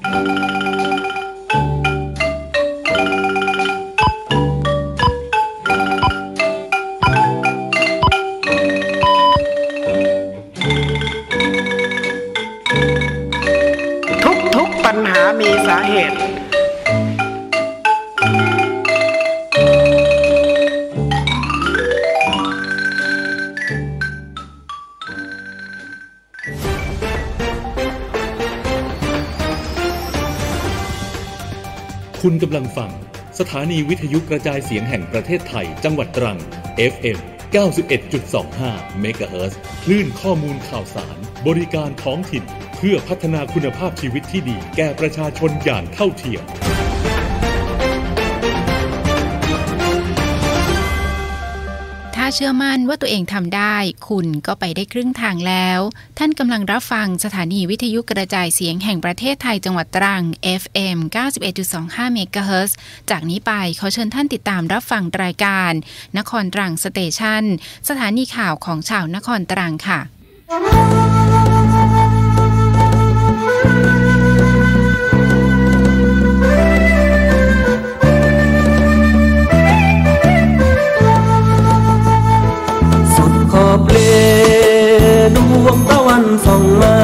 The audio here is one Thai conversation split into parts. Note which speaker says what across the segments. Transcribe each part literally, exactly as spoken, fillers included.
Speaker 1: ทุกๆปัญหามีสาเหตุ
Speaker 2: คุณกำลังฟังสถานีวิทยุกระจายเสียงแห่งประเทศไทยจังหวัดตรัง เอฟ เอ็ม เก้าสิบเอ็ดจุดสองห้า เมกะเฮิรตซ์ คลื่นข้อมูลข่าวสารบริการท้องถิ่นเพื่อพัฒนาคุณภาพชีวิตที่ดีแก่ประชาชนอย่างเท่าเทียม
Speaker 3: ถ้าเชื่อมั่นว่าตัวเองทำได้คุณก็ไปได้ครึ่งทางแล้วท่านกำลังรับฟังสถานีวิทยุกระจายเสียงแห่งประเทศไทยจังหวัดตรัง เอฟ เอ็ม เก้าสิบเอ็ดจุดสองห้า เมกะเฮิรตซ์ จากนี้ไปขอเชิญท่านติดตามรับฟังรายการนครตรังสเตชันสถานีข่าวของชาวนครตรังค่ะ
Speaker 4: ขอบเลดวงตะวันส่องมา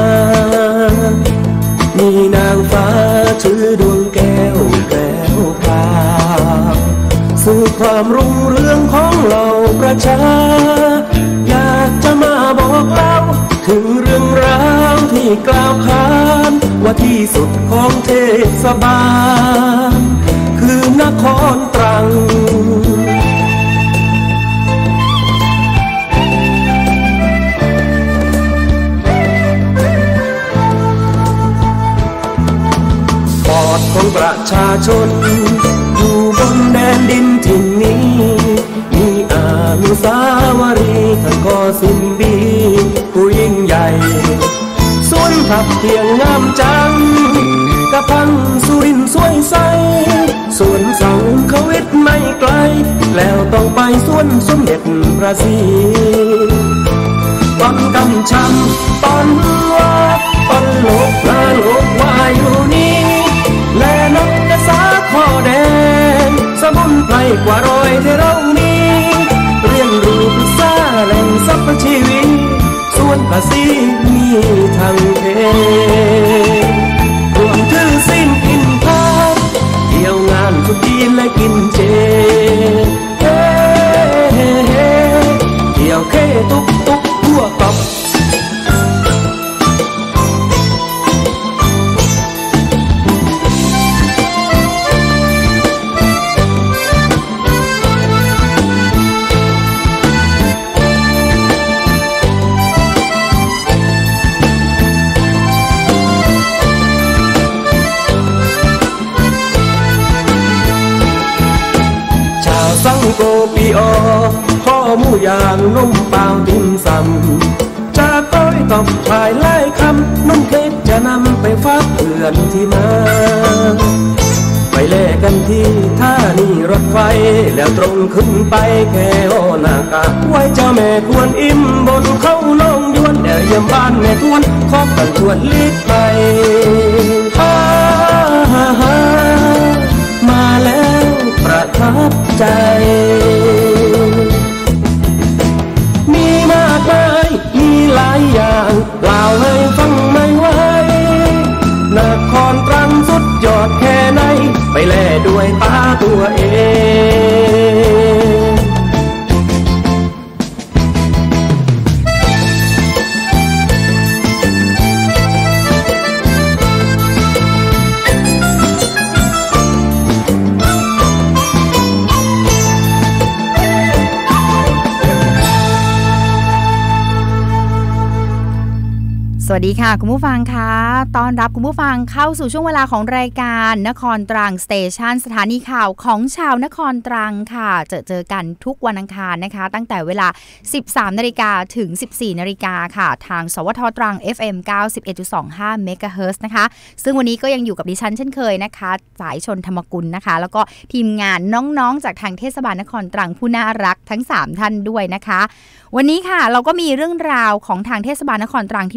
Speaker 4: มีนางฟ้าถือดวงแก้วแก้วพราวสู่ความรุ่งเรืองของเราประชาอยากจะมาบอกเล่าถึงเรื่องราวที่กล่าวขานว่าที่สุดของเทศบาลคือนครตรังปอดของประชาชนอยู่บนแดนดินถิ่นนี้มีอนุสาวรีย์ท่านก่อสิ้นดีผู้ยิ่งใหญ่สวนทับเพียงงามจังกะพังสุรินทร์สวยใสสวนสังขวิทย์ไม่ไกลแล้วต้องไปสวนสมเด็จพระศรีต้นกำช้ำต้นว่าต้นโลกนาโลกว่าอยู่นี่และนกกระสาคอแดงสมุนไพรกว่าร้อยที่เรามีเรียนรู้ภาษาแหล่งสรรพชีวิตส่วนภาษีมีทางเพรวมถือสิ้นกินทานเที่ยวงานทุกทีและกินเจเฮ้เฮ้เฮ้เที่ยวเคตุกตุกทั่วตบสังโกปีออข้อหมูย่างนุ่มเปล่าติ่มซำจากก้อยตอบถ่ายไล่คำนุ่มเค้กจะนำไปฝากเพื่อนที่มาไปแลกกันที่ท่านีรถไฟแล้วตรงขึ้นไปแค่โอหน้ากาไว้เจ้าแม่กวนอิ่มบนเขาน้องยวนเดี๋ยวเยี่ยมบ้านแม่ทวนขอกันชวนลิดไปฮ่าฮ่าฮ่ามาแล้วประทับใจมีมากมายมีหลายอย่างเล่าให้ฟังไม่ไหวนครตรังสุดยอดแค่ไหนไปแลด้วยตาตัวเอง
Speaker 5: สวัสดีค่ะคุณผู้ฟังคะต้อนรับคุณผู้ฟังเข้าสู่ช่วงเวลาของรายการนครตรังสเตชันสถานีข่าวของชาวนครตรังค่ะเจอเจอกันทุกวันอังคารนะคะตั้งแต่เวลา สิบสามนาฬิกา ถึง สิบสี่นาฬิกาค่ะทางสวทตรัง เอฟ เอ็ม เก้าสิบเอ็ดจุดสองห้า เมกะเฮิรตซ์นะคะซึ่งวันนี้ก็ยังอยู่กับดิฉันเช่นเคยนะคะสายชนธรรมกุลนะคะแล้วก็ทีมงานน้องๆจากทางเทศบาลนครตรังผู้น่ารักทั้งสามท่านด้วยนะคะวันนี้ค่ะเราก็มีเรื่องราวของทางเทศบาลนครตรังที่น่าสนใจ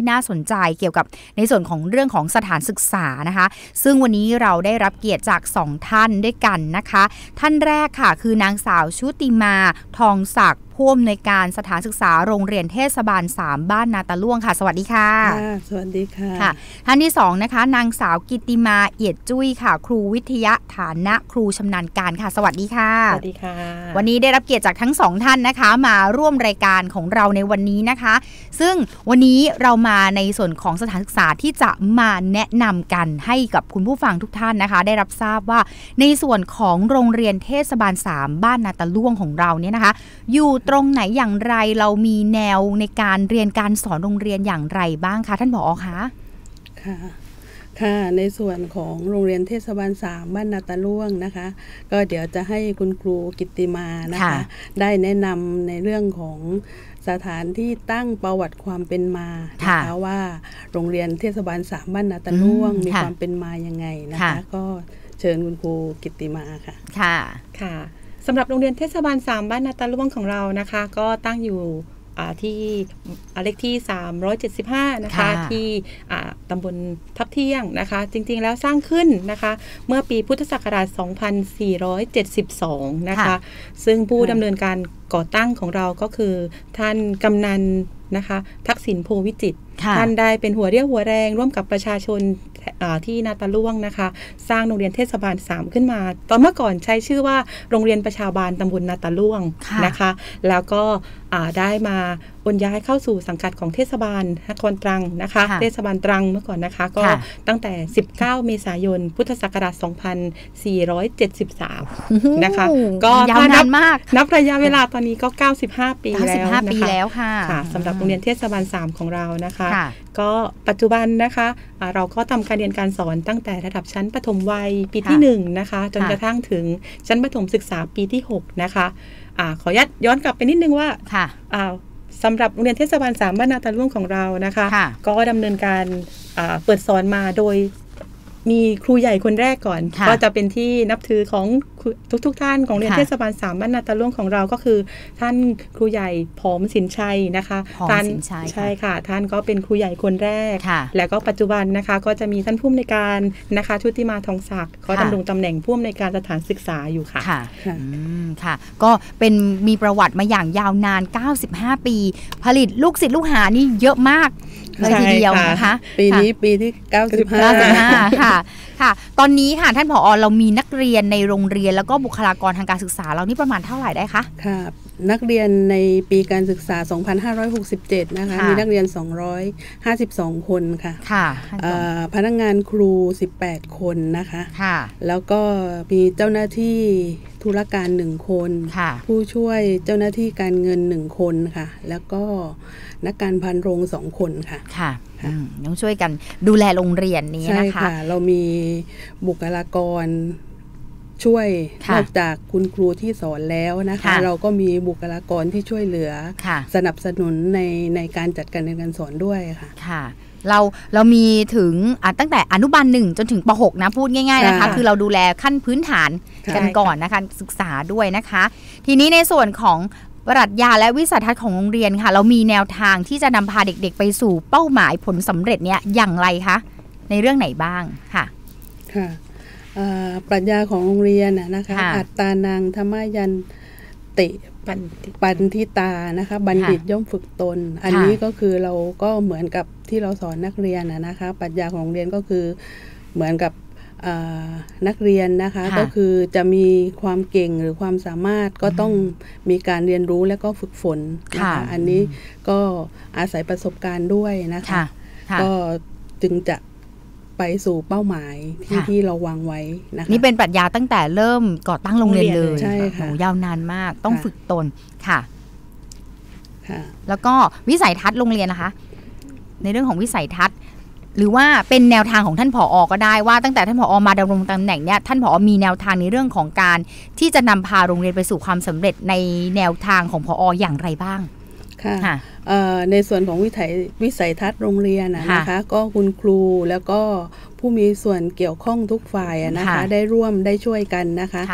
Speaker 5: ใจเกี่ยวกับในส่วนของเรื่องของสถานศึกษานะคะซึ่งวันนี้เราได้รับเกียรติจากสองท่านด้วยกันนะคะท่านแรกค่ะคือนางสาวชุติมาทองศักดิ์ผู้อำนวยการสถานศึกษาโรงเรียนเทศบาลสามบ้านนาตาล่วงค่ะสวัสดีค่ะ
Speaker 6: ค่ะสวัสดีค่ะ
Speaker 5: ค่ะท่านที่สองนะคะนางสาวกิตติมาเอียดจุ้ยค่ะครูวิทยาฐานะครูชำนาญการค่ะสวัสดีค่ะ
Speaker 6: สวัสดีค่ะ
Speaker 5: วันนี้ได้รับเกียรติจากทั้งสองท่านนะคะมาร่วมรายการของเราในวันนี้นะคะซึ่งวันนี้เรามาในส่วนของสถานศึกษาที่จะมาแนะนำกันให้กับคุณผู้ฟังทุกท่านนะคะได้รับทราบว่าในส่วนของโรงเรียนเทศบาลสามบ้านนาตาล่วงของเราเนี่ยนะคะอยู่ตรงไหนอย่างไรเรามีแนวในการเรียนการสอนโรงเรียนอย่างไรบ้างคะท่านผอ.คะ
Speaker 6: ค่ะค่ะในส่วนของโรงเรียนเทศบาลสามบ้านนาตาล่วงนะคะก็เดี๋ยวจะให้คุณครูกิตติมานะคะได้แนะนำในเรื่องของสถานที่ตั้งประวัติความเป็นมานะคะว่าโรงเรียนเทศบาลสามบ้านนาตาล่วงมีความเป็นมายังไงนะคะก็เชิญคุณครูกิตติมาค่ะ
Speaker 5: ค่ะ
Speaker 7: ค่ะสำหรับโรงเรียนเทศบาลสามบ้านนาตาล่วงของเรานะคะก็ตั้งอยู่ที่เลขที่สามร้อยเจ็ดสิบห้านะคะที่ตำบลทับเที่ยงนะคะจริงๆแล้วสร้างขึ้นนะคะเมื่อปีพุทธศักราชสองพันสี่ร้อยเจ็ดสิบสองนะคะซึ่งผู้ดำเนินการก่อตั้งของเราก็คือท่านกำนันนะคะทักษิณโพวิจิตรท่านได้เป็นหัวเรี่ยวหัวแรงร่วมกับประชาชนที่นาตาล่วงนะคะสร้างโรงเรียนเทศบาลสามขึ้นมาตอนเมื่อก่อนใช้ชื่อว่าโรงเรียนประชาบาลตำบลนาตาล่วงนะคะแล้วก็ได้มาโอนย้ายเข้าสู่สังกัดของเทศบาลนครตรังนะคะเทศบาลตรังเมื่อก่อนนะคะก็ตั้งแต่สิบเก้าเมษายนพุทธศักราชสองพันสี่ร้อยเจ็ดสิบสามนะคะก็
Speaker 5: ยาวนานมาก
Speaker 7: นับระยะเวลาตอนนี้ก็เก้าสิบห้าปีแล้วนะคะ
Speaker 5: ปีแล้วค่ะ
Speaker 7: สำหรับโรงเรียนเทศบาลสามของเรานะคะก็ปัจจุบันนะคะเราก็ทำการเรียนการสอนตั้งแต่ระดับชั้นประถมวัยปีที่หนึ่งนะคะจนกระทั่งถึงชั้นประถมศึกษาปีที่หกนะคะอ่าขอย้อนกลับไปนิดนึงว่าอ่าสำหรับโรงเรียนเทศบาลสามบ้านนาตาล่วงของเรานะคะก็ดำเนินการเปิดสอนมาโดยมีครูใหญ่คนแรกก่อนก็จะเป็นที่นับถือของทุกๆ ท, ท่านของโรงเรียนเทศบาลสามบ้านนาตาล่วงของเราก็คือท่านครูใหญ่ผอมสินชัยนะคะ
Speaker 5: ท่าน
Speaker 7: ใช่ค่ะท่านก็เป็นครูใหญ่คนแรกแล้วก็ปัจจุบันนะคะก็จะมีท่านผู้อำนวยการนะคะชุติมาทองศักดิ์ก็ดำรงตำแหน่งผู้อำนวยการสถานศึกษาอยู่ค่ะ
Speaker 5: ค่ะค่ะก็เป็นมีประวัติมาอย่างยาวนานเก้าสิบห้าปีผลิตลูกศิษย์ลูกหานี่เยอะมากเลยทีเดียวนะคะ
Speaker 6: ปีนี้ปีที่เก้าสิบห้า
Speaker 5: ค่ะค่ะตอนนี้ค่ะท่านผอ.เรามีนักเรียนในโรงเรียนแล้วก็บุคลากรทางการศึกษาเรานี่ประมาณเท่าไหร่ได้คะ
Speaker 6: ค่ะนักเรียนในปีการศึกษาสองพันห้าร้อยหกสิบเจ็ดนะคะมีนักเรียนสองร้อยห้าสิบสองคนค่ะ
Speaker 5: ค่ะ
Speaker 6: พนักงานครูสิบแปดคนนะคะ
Speaker 5: ค่ะ
Speaker 6: แล้วก็มีเจ้าหน้าที่ธุรการหนึ่งคนผู้ช่วยเจ้าหน้าที่การเงินหนึ่งคนค่ะแล้วก็นักการพันโรงสองคนค่ะ
Speaker 5: ค่ะต้องช่วยกันดูแลโรงเรียนนี้นะคะใช่
Speaker 6: ค่ะเรามีบุคลากรช่วยนอกจากคุณครูที่สอนแล้วนะคะเราก็มีบุคลากรที่ช่วยเหลือสนับสนุนในในการจัดการเรียนการสอนด้วยค่ะ
Speaker 5: ค่ะเราเรามีถึงตั้งแต่อนุบาลหนึ่งจนถึงป หกนะพูดง่ายๆนะคะคือเราดูแลขั้นพื้นฐานกันก่อนนะคะศึกษาด้วยนะคะทีนี้ในส่วนของปรัชญาและวิสัยทัศน์ของโรงเรียนค่ะเรามีแนวทางที่จะนำพาเด็กๆไปสู่เป้าหมายผลสำเร็จเนี้ยอย่างไรคะในเรื่องไหนบ้างค่ะ
Speaker 6: ค่ะปรัชญาของโรงเรียนนะคะอัตตานังธรรมยันติปันทิตานะคะบัณฑิตย่อมฝึกตนอันนี้ก็คือเราก็เหมือนกับที่เราสอนนักเรียนนะคะปรัชญาของโรงเรียนก็คือเหมือนกับนักเรียนนะคะก็คือจะมีความเก่งหรือความสามารถก็ต้องมีการเรียนรู้และก็ฝึกฝนนะคะอันนี้ก็อาศัยประสบการณ์ด้วยนะคะก็จึงจะไปสู่เป้าหมายที่ที่เราวางไว้นะคะ
Speaker 5: นี่เป็นปรัชญาตั้งแต่เริ่มก่อตั้งโรงเรียนเลย
Speaker 6: ใช่ค่ะ
Speaker 5: ยาวนานมากต้องฝึกตนค่ะแล้วก็วิสัยทัศน์โรงเรียนนะคะในเรื่องของวิสัยทัศน์หรือว่าเป็นแนวทางของท่านผอ.ก็ได้ว่าตั้งแต่ท่านผอ.มาดำรงตำแหน่งเนี้ยท่านผอ.มีแนวทางในเรื่องของการที่จะนำพาโรงเรียนไปสู่ความสำเร็จในแนวทางของผอ.อย่างไรบ้าง
Speaker 6: ค่ะในส่วนของวิสัยวิสัยทัศน์โรงเรียนนะคะก็คุณครูแล้วก็ผู้มีส่วนเกี่ยวข้องทุกฝ่ายนะคะได้ร่วมได้ช่วยกันนะคะ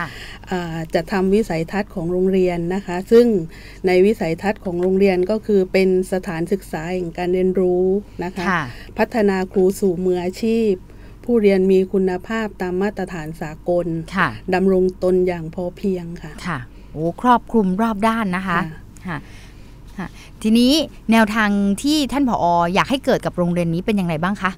Speaker 6: จะทำวิสัยทัศน์ของโรงเรียนนะคะซึ่งในวิสัยทัศน์ของโรงเรียนก็คือเป็นสถานศึกษาแห่งการเรียนรู้นะคะพัฒนาครูสู่มืออาชีพผู้เรียนมีคุณภาพตามมาตรฐานสากลดำรงตนอย่างพอเพียงค่ะ
Speaker 5: ค่ะโอ้ครอบคลุมรอบด้านนะคะค่ะทีนี้แนวทางที่ท่านผอ.อยากให้เกิดกับโรงเรียนนี้เป็นอย่างไรบ้างคะ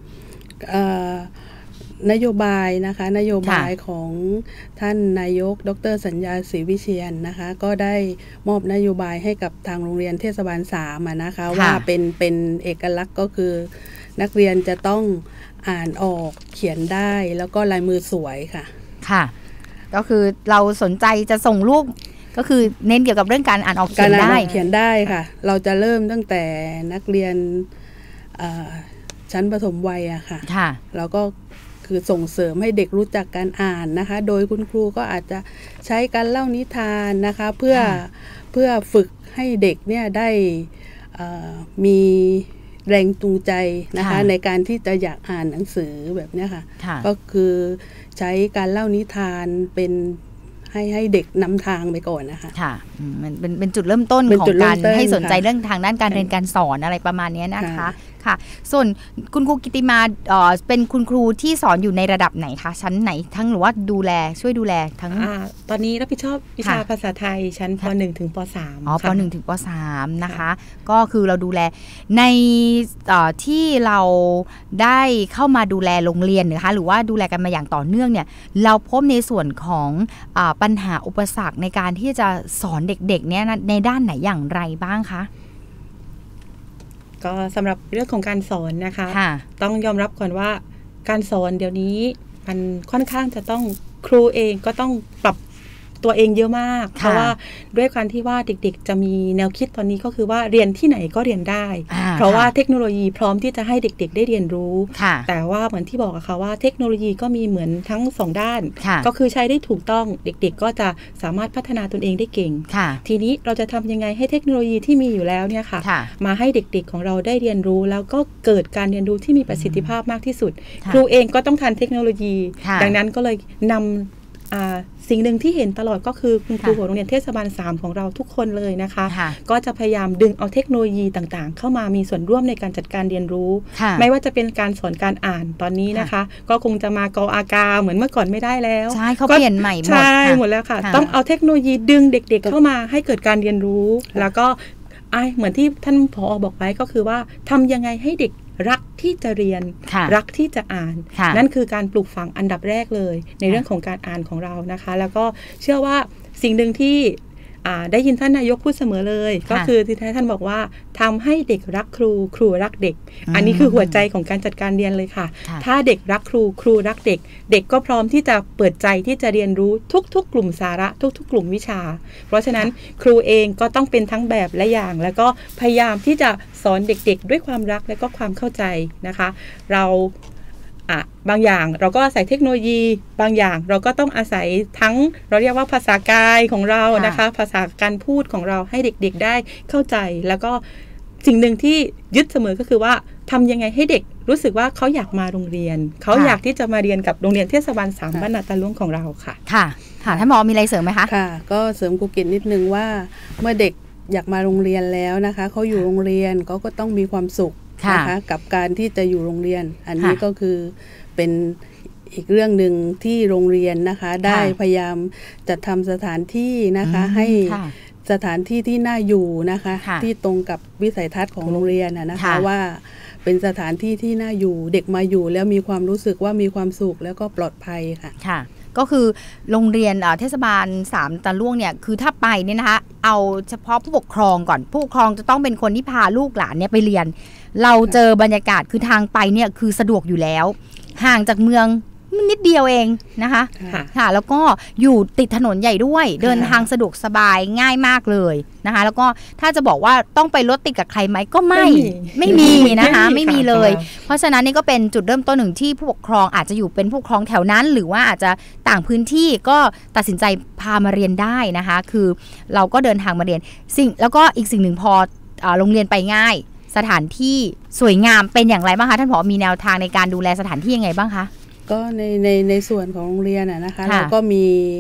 Speaker 6: นโยบายนะคะนโยบายของท่านนายกดร.สัญญาศรีวิเชียร นะคะก็ได้มอบนโยบายให้กับทางโรงเรียนเทศบาลสามนะคะว่าเป็นเป็นเอกลักษณ์ก็คือนักเรียนจะต้องอ่านออกเขียนได้แล้วก็ลายมือสวยค่ะ
Speaker 5: ค่ะก็คือเราสนใจจะส่งลูกก็คือเน้นเกี่ยวกับเรื่องการอ่านออกเขียนได้
Speaker 6: เขียนได้ค่ะเราจะเริ่มตั้งแต่นักเรียนชั้นประถมวัยอะค่ะเราก็คือส่งเสริมให้เด็กรู้จักการอ่านนะคะโดยคุณครูก็อาจจะใช้การเล่านิทานนะคะเพื่อเพื่อฝึกให้เด็กเนี่ยได้มีแรงจูงใจนะคะในการที่จะอยากอ่านหนังสือแบบนี้ค่ะก็คือใช้การเล่านิทานเป็นให้ให้เด็กนำทางไปก่อนนะคะ
Speaker 5: ค่ะมันเป็นเป็นจุดเริ่มต้นของการให้สนใจเรื่องทางด้านการเรียนการสอนอะไรประมาณนี้นะคะค่ะส่วนคุณครูกิติมาเอ่อเป็นคุณครูที่สอนอยู่ในระดับไหนคะชั้นไหนทั้งหรือว่าดูแลช่วยดูแลทั้ง
Speaker 7: อ่าตอนนี้รับผิดชอบวิชาภาษาไทยชั้นป.หนึ่ง ถึงป.สาม
Speaker 5: อ๋อป.หนึ่ง ถึงป.สาม นะคะก็คือเราดูแลในที่เราได้เข้ามาดูแลโรงเรียนนะคะหรือว่าดูแลกันมาอย่างต่อเนื่องเนี่ยเราพบในส่วนของอ่าปัญหาอุปสรรคในการที่จะสอนเด็กๆเนี่ยในด้านไหนอย่างไรบ้างคะ
Speaker 7: ก็สำหรับเรื่องของการสอนนะคะต้องยอมรับก่อนว่าการสอนเดี๋ยวนี้มันค่อนข้างจะต้องครูเองก็ต้องปรับตัวเองเยอะมากเพราะว่าด้วยการที่ว่าเด็กๆจะมีแนวคิดตอนนี้ก็คือว่าเรียนที่ไหนก็เรียนได้เพราะว่าเทคโนโลยีพร้อมที่จะให้เด็กๆได้เรียนรู้แต่ว่าเหมือนที่บอกอะค่ะว่าเทคโนโลยีก็มีเหมือนทั้งสองด้านก็คือใช้ได้ถูกต้องเด็กๆก็จะสามารถพัฒนาตนเองได้เก่งทีนี้เราจะทำยังไงให้เทคโนโลยีที่มีอยู่แล้วเนี่ยค่ะมาให้เด็กๆของเราได้เรียนรู้แล้วก็เกิดการเรียนรู้ที่มีประสิทธิภาพมากที่สุดครูเองก็ต้องทันเทคโนโลยีดังนั้นก็เลยนำสิ่งหนึ่งที่เห็นตลอดก็คือคุณครูของโรงเรียนเทศบาลสามของเราทุกคนเลยนะคะก็จะพยายามดึงเอาเทคโนโลยีต่างๆเข้ามามีส่วนร่วมในการจัดการเรียนรู้ไม่ว่าจะเป็นการสอนการอ่านตอนนี้นะคะก็คงจะมากออากาเหมือนเมื่อก่อนไม่ได้แล้ว
Speaker 5: ใช่เขาเปลี่ยนใหม่หมด
Speaker 7: ใช่หมดแล้วค่ะต้องเอาเทคโนโลยีดึงเด็กๆเข้ามาให้เกิดการเรียนรู้แล้วก็ไอเหมือนที่ท่านผอ.บอกไว้ก็คือว่าทำยังไงให้เด็กรักที่จะเรียนรักที่จะอ่านนั่นคือการปลูกฝังอันดับแรกเลยในเรื่องของการอ่านของเรานะคะแล้วก็เชื่อว่าสิ่งหนึ่งที่ได้ยินท่านนายกพูดเสมอเลยก็คือที่ท่านบอกว่าทำให้เด็กรักครูครูรักเด็กอันนี้คือหัวใจของการจัดการเรียนเลยค่ะถ้าเด็กรักครูครูรักเด็กเด็กก็พร้อมที่จะเปิดใจที่จะเรียนรู้ทุกๆกลุ่มสาระทุกๆกลุ่มวิชาเพราะฉะนั้นครูเองก็ต้องเป็นทั้งแบบและอย่างแล้วก็พยายามที่จะสอนเด็กๆด้วยความรักและก็ความเข้าใจนะคะเราอ่ะบางอย่างเราก็อาศัยเทคโนโลยีบางอย่างเราก็ต้องอาศัยทั้งเราเรียกว่าภาษากายของเรานะคะภาษาการพูดของเราให้เด็กๆได้เข้าใจแล้วก็สิ่งหนึ่งที่ยึดเสมอก็คือว่าทำยังไงให้เด็กรู้สึกว่าเขาอยากมาโรงเรียนเขาอยากที่จะมาเรียนกับโรงเรียนเทศบาลสามบ้านนาตาลุ่งของเราค่ะ
Speaker 5: ค่ะค่ะท่านหมอมีอะไรเสริมไหมคะ
Speaker 6: ค่ะก็เสริมครูกิตนิดนึงว่าเมื่อเด็กอยากมาโรงเรียนแล้วนะคะเขาอยู่โรงเรียนเขาก็ต้องมีความสุขนะคะกับการที่จะอยู่โรงเรียนอันนี้ก็คือเป็นอีกเรื่องหนึ่งที่โรงเรียนนะคะได้พยายามจัดทำสถานที่นะคะให้สถานที่ที่น่าอยู่นะคะที่ตรงกับวิสัยทัศน์ของโรงเรียนนะคะว่าเป็นสถานที่ที่น่าอยู่เด็กมาอยู่แล้วมีความรู้สึกว่ามีความสุขแล้วก็ปลอดภัยค่ะ
Speaker 5: ค่ะก็คือโรงเรียนเทศบาลสามตะลุ่งเนี่ยคือถ้าไปเนี่ยนะคะเอาเฉพาะผู้ปกครองก่อนผู้ปกครองจะต้องเป็นคนที่พาลูกหลานเนี่ยไปเรียนเราเจอบรรยากาศคือทางไปเนี่ยคือสะดวกอยู่แล้วห่างจากเมืองนิดเดียวเองนะคะค่ะแล้วก็อยู่ติดถนนใหญ่ด้วยเดินทางสะดวกสบายง่ายมากเลยนะคะแล้วก็ถ้าจะบอกว่าต้องไปรถติดกับใครไหมก็ไม่ไม่มีนะคะไม่มีเลยเพราะฉะนั้นนี่ก็เป็นจุดเริ่มต้นหนึ่งที่ผู้ปกครองอาจจะอยู่เป็นผู้ปกครองแถวนั้นหรือว่าอาจจะต่างพื้นที่ก็ตัดสินใจพามาเรียนได้นะคะคือเราก็เดินทางมาเรียนสิ่งแล้วก็อีกสิ่งหนึ่งพอโรงเรียนไปง่ายสถานที่สวยงามเป็นอย่างไรบ้างคะท่านผอ.มีแนวทางในการดูแลสถานที่ยังไงบ้างคะ
Speaker 6: ก็ในในในส่วนของโรงเรียนนะคะเราก็มี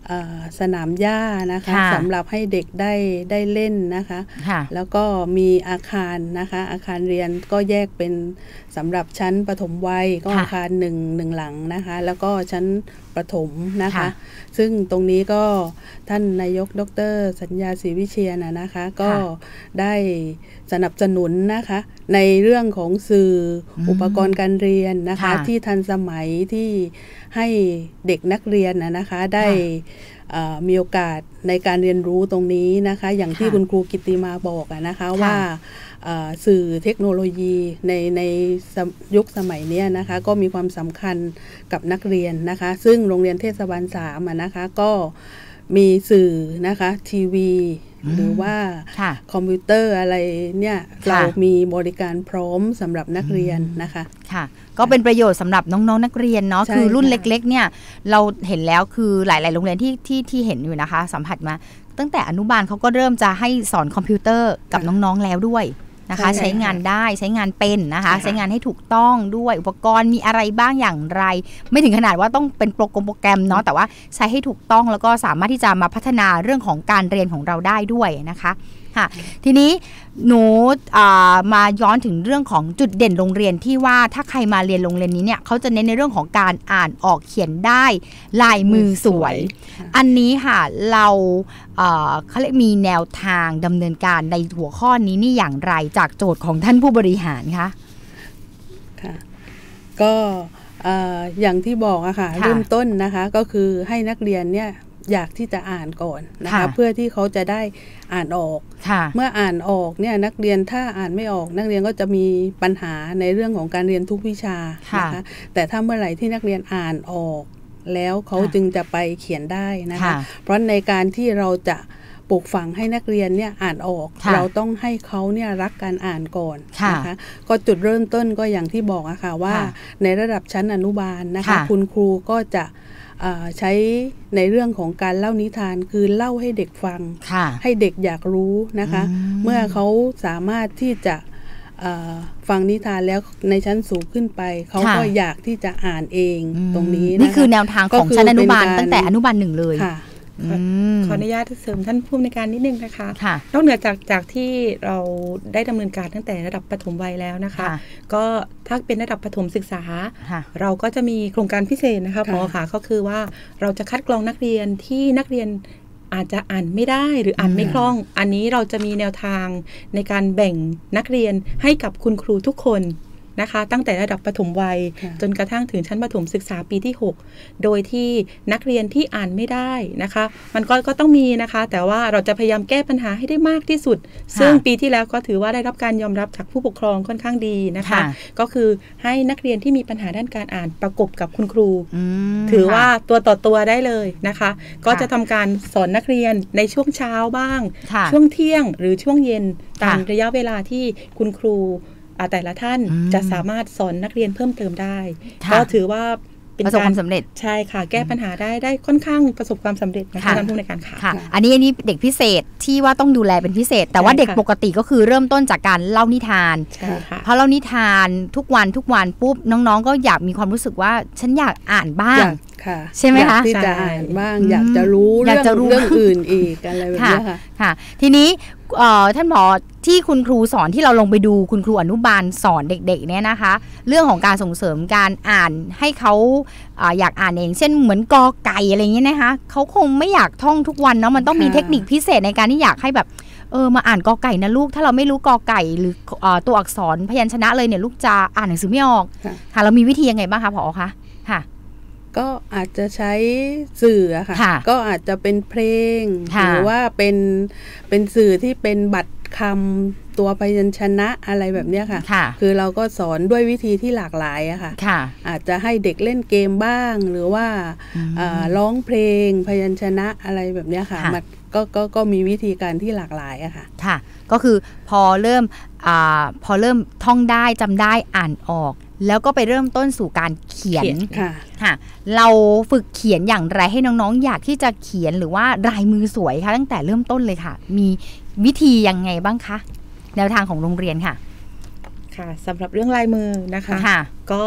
Speaker 6: สนามหญ้านะคะสำหรับให้เด็กได้ได้เล่นนะคะแล้วก็มีอาคารนะคะอาคารเรียนก็แยกเป็นสำหรับชั้นประถมวัยก็อาคารหนึ่งหนึ่งหลังนะคะแล้วก็ชั้นประถมนะคะซึ่งตรงนี้ก็ท่านนายกดร.สัญญาศรีวิเชียรนะนะคะก็ได้สนับสนุนนะคะในเรื่องของสื่ออุปกรณ์การเรียนนะคะที่ทันสมัยที่ให้เด็กนักเรียนนะนะคะได้มีโอกาสในการเรียนรู้ตรงนี้นะคะอย่างที่คุณครูกิตติมาบอกนะคะว่าสื่อเทคโนโลยีในในยุคสมัยนี้นะคะก็มีความสำคัญกับนักเรียนนะคะซึ่งโรงเรียนเทศบาลสามนะคะก็มีสื่อนะคะทีวีหรือว่าคอมพิวเตอร์อะไรเนี่ยเรามีบริการพร้อมสำหรับนักเรียนนะคะ
Speaker 5: ค่ะก็เป็นประโยชน์สำหรับน้องๆนักเรียนเนาะคือรุ่นเล็กๆเนี่ยเราเห็นแล้วคือหลายๆโรงเรียนที่ที่ที่เห็นอยู่นะคะสัมผัสมาตั้งแต่อนุบาลเขาก็เริ่มจะให้สอนคอมพิวเตอร์กับน้องๆแล้วด้วยนะคะใช้งานได้ใช้งานเป็นนะคะใช้งานให้ถูกต้องด้วยอุปกรณ์มีอะไรบ้างอย่างไรไม่ถึงขนาดว่าต้องเป็นโปรแกรมเนาะแต่ว่าใช้ให้ถูกต้องแล้วก็สามารถที่จะมาพัฒนาเรื่องของการเรียนของเราได้ด้วยนะคะค่ะทีนี้หนูมาย้อนถึงเรื่องของจุดเด่นโรงเรียนที่ว่าถ้าใครมาเรียนโรงเรียนนี้เนี่ยเขาจะเน้นในเรื่องของการอ่านออกเขียนได้ลายมือสวยอันนี้ค่ะเราเขาเรียกมีแนวทางดำเนินการในหัวข้อนี้นี่อย่างไรจากโจทย์ของท่านผู้บริหารคะ
Speaker 6: ค่ะก็อย่างที่บอกอะค่ะเริ่มต้นนะคะก็คือให้นักเรียนเนี่ยอยากที่จะอ่านก่อนนะคะเพื่อที่เขาจะได้อ่านออกเมื่ออ่านออกเนี่ยนักเรียนถ้าอ่านไม่ออกนักเรียนก็จะมีปัญหาในเรื่องของการเรียนทุกวิชานะคะแต่ถ้าเมื่อไหร่ที่นักเรียนอ่านออกแล้วเขาจึงจะไปเขียนได้นะคะเพราะในการที่เราจะปลูกฝังให้นักเรียนเนี่ยอ่านออกเราต้องให้เขาเนี่ยรักการอ่านก่อนนะคะก็จุดเริ่มต้นก็อย่างที่บอกอะค่ะว่าในระดับชั้นอนุบาลนะคะคุณครูก็จะใช้ในเรื่องของการเล่านิทานคือเล่าให้เด็กฟังให้เด็กอยากรู้นะคะเมื่อเขาสามารถที่จะฟังนิทานแล้วในชั้นสูงขึ้นไปเขาก็อยากที่จะอ่านเองตรงนี้
Speaker 5: นี่คือแนวทางของชั้นอนุบาลตั้งแต่อนุบาลหนึ่งเลย
Speaker 7: ขออนุญาตเสริมท่านผู้อำนวยการนิดนึงนะคะนอกเหนือจากจากที่เราได้ดำเนินการตั้งแต่ระดับประถมวัยแล้วนะคะก็ถ้าเป็นระดับประถมศึกษาเราก็จะมีโครงการพิเศษนะคะพอค่ะก็คือว่าเราจะคัดกรองนักเรียนที่นักเรียนอาจจะอ่านไม่ได้หรืออ่านไม่คล่องอันนี้เราจะมีแนวทางในการแบ่งนักเรียนให้กับคุณครูทุกคนนะคะตั้งแต่ระดับประถมวัยจนกระทั่งถึงชั้นประถมศึกษาปีที่หกโดยที่นักเรียนที่อ่านไม่ได้นะคะมันก็ก็ต้องมีนะคะแต่ว่าเราจะพยายามแก้ปัญหาให้ได้มากที่สุดซึ่งปีที่แล้วก็ถือว่าได้รับการยอมรับจากผู้ปกครองค่อนข้างดีนะคะก็คือให้นักเรียนที่มีปัญหาด้านการอ่านประกบกับคุณครูถือว่าตัวต่อตัวได้เลยนะคะก็จะทำการสอนนักเรียนในช่วงเช้าบ้างช่วงเที่ยงหรือช่วงเย็นตามระยะเวลาที่คุณครูแต่ละท่านจะสามารถสอนนักเรียนเพิ่มเติมได้ก็ถือว่าเป็น
Speaker 5: ประสบความสำเร็จ
Speaker 7: ใช่ค่ะแก้ปัญหาได้ได้ค่อนข้างประสบความสำเร็จนะคะท่านผู้ในการ
Speaker 5: ค่ะอันนี้อันนี้เด็กพิเศษที่ว่าต้องดูแลเป็นพิเศษแต่ว่าเด็กปกติก็คือเริ่มต้นจากการเล่านิทานเพราะเล่านิทานทุกวันทุกวันปุ๊บน้องๆก็อยากมีความรู้สึกว่าฉันอยากอ่านบ้างใช่ไหมคะ
Speaker 6: ที่จะอ่านบ้างอยากจะรู้เรื่องเรื่องอื่นอีกอะไรแบบนี้ค่ะ
Speaker 5: ค่ะทีนี้ท่านผอที่คุณครูสอนที่เราลงไปดูคุณครูอนุบาลสอนเด็กๆเนี่ยนะคะเรื่องของการส่งเสริมการอ่านให้เขาอยากอ่านเองเช่นเหมือนกอไก่อะไรอย่างเงี้ยนะคะเขาคงไม่อยากท่องทุกวันเนาะมันต้องมีเทคนิคพิเศษในการที่อยากให้แบบเออมาอ่านกอไก่นะลูกถ้าเราไม่รู้กอไก่หรือตัวอักษรพยัญชนะเลยเนี่ยลูกจะอ่านหนังสือไม่ออกค่ะเรามีวิธียังไงบ้างคะผอคะค่ะ
Speaker 6: ก็อาจจะใช้สื่อค่ะก็อาจจะเป็นเพลงหรือว่าเป็นเป็นสื่อที่เป็นบัตรคำตัวพยัญชนะอะไรแบบนี้ค่ะคือเราก็สอนด้วยวิธีที่หลากหลายอะค่ะอาจจะให้เด็กเล่นเกมบ้างหรือว่าร้องเพลงพยัญชนะอะไรแบบนี้ค่ะมันก็ก็ก็มีวิธีการที่หลากหลายอะค่ะ
Speaker 5: ค่ะก็คือพอเริ่มอ่าพอเริ่มท่องได้จำได้อ่านออกแล้วก็ไปเริ่มต้นสู่การเขียนค่ะค่ะเราฝึกเขียนอย่างไรให้น้องๆอยากที่จะเขียนหรือว่าลายมือสวยคะตั้งแต่เริ่มต้นเลยค่ะมีวิธียังไงบ้างคะแนวทางของโรงเรียนค่ะ
Speaker 7: ค่ะสำหรับเรื่องลายมือนะคะก็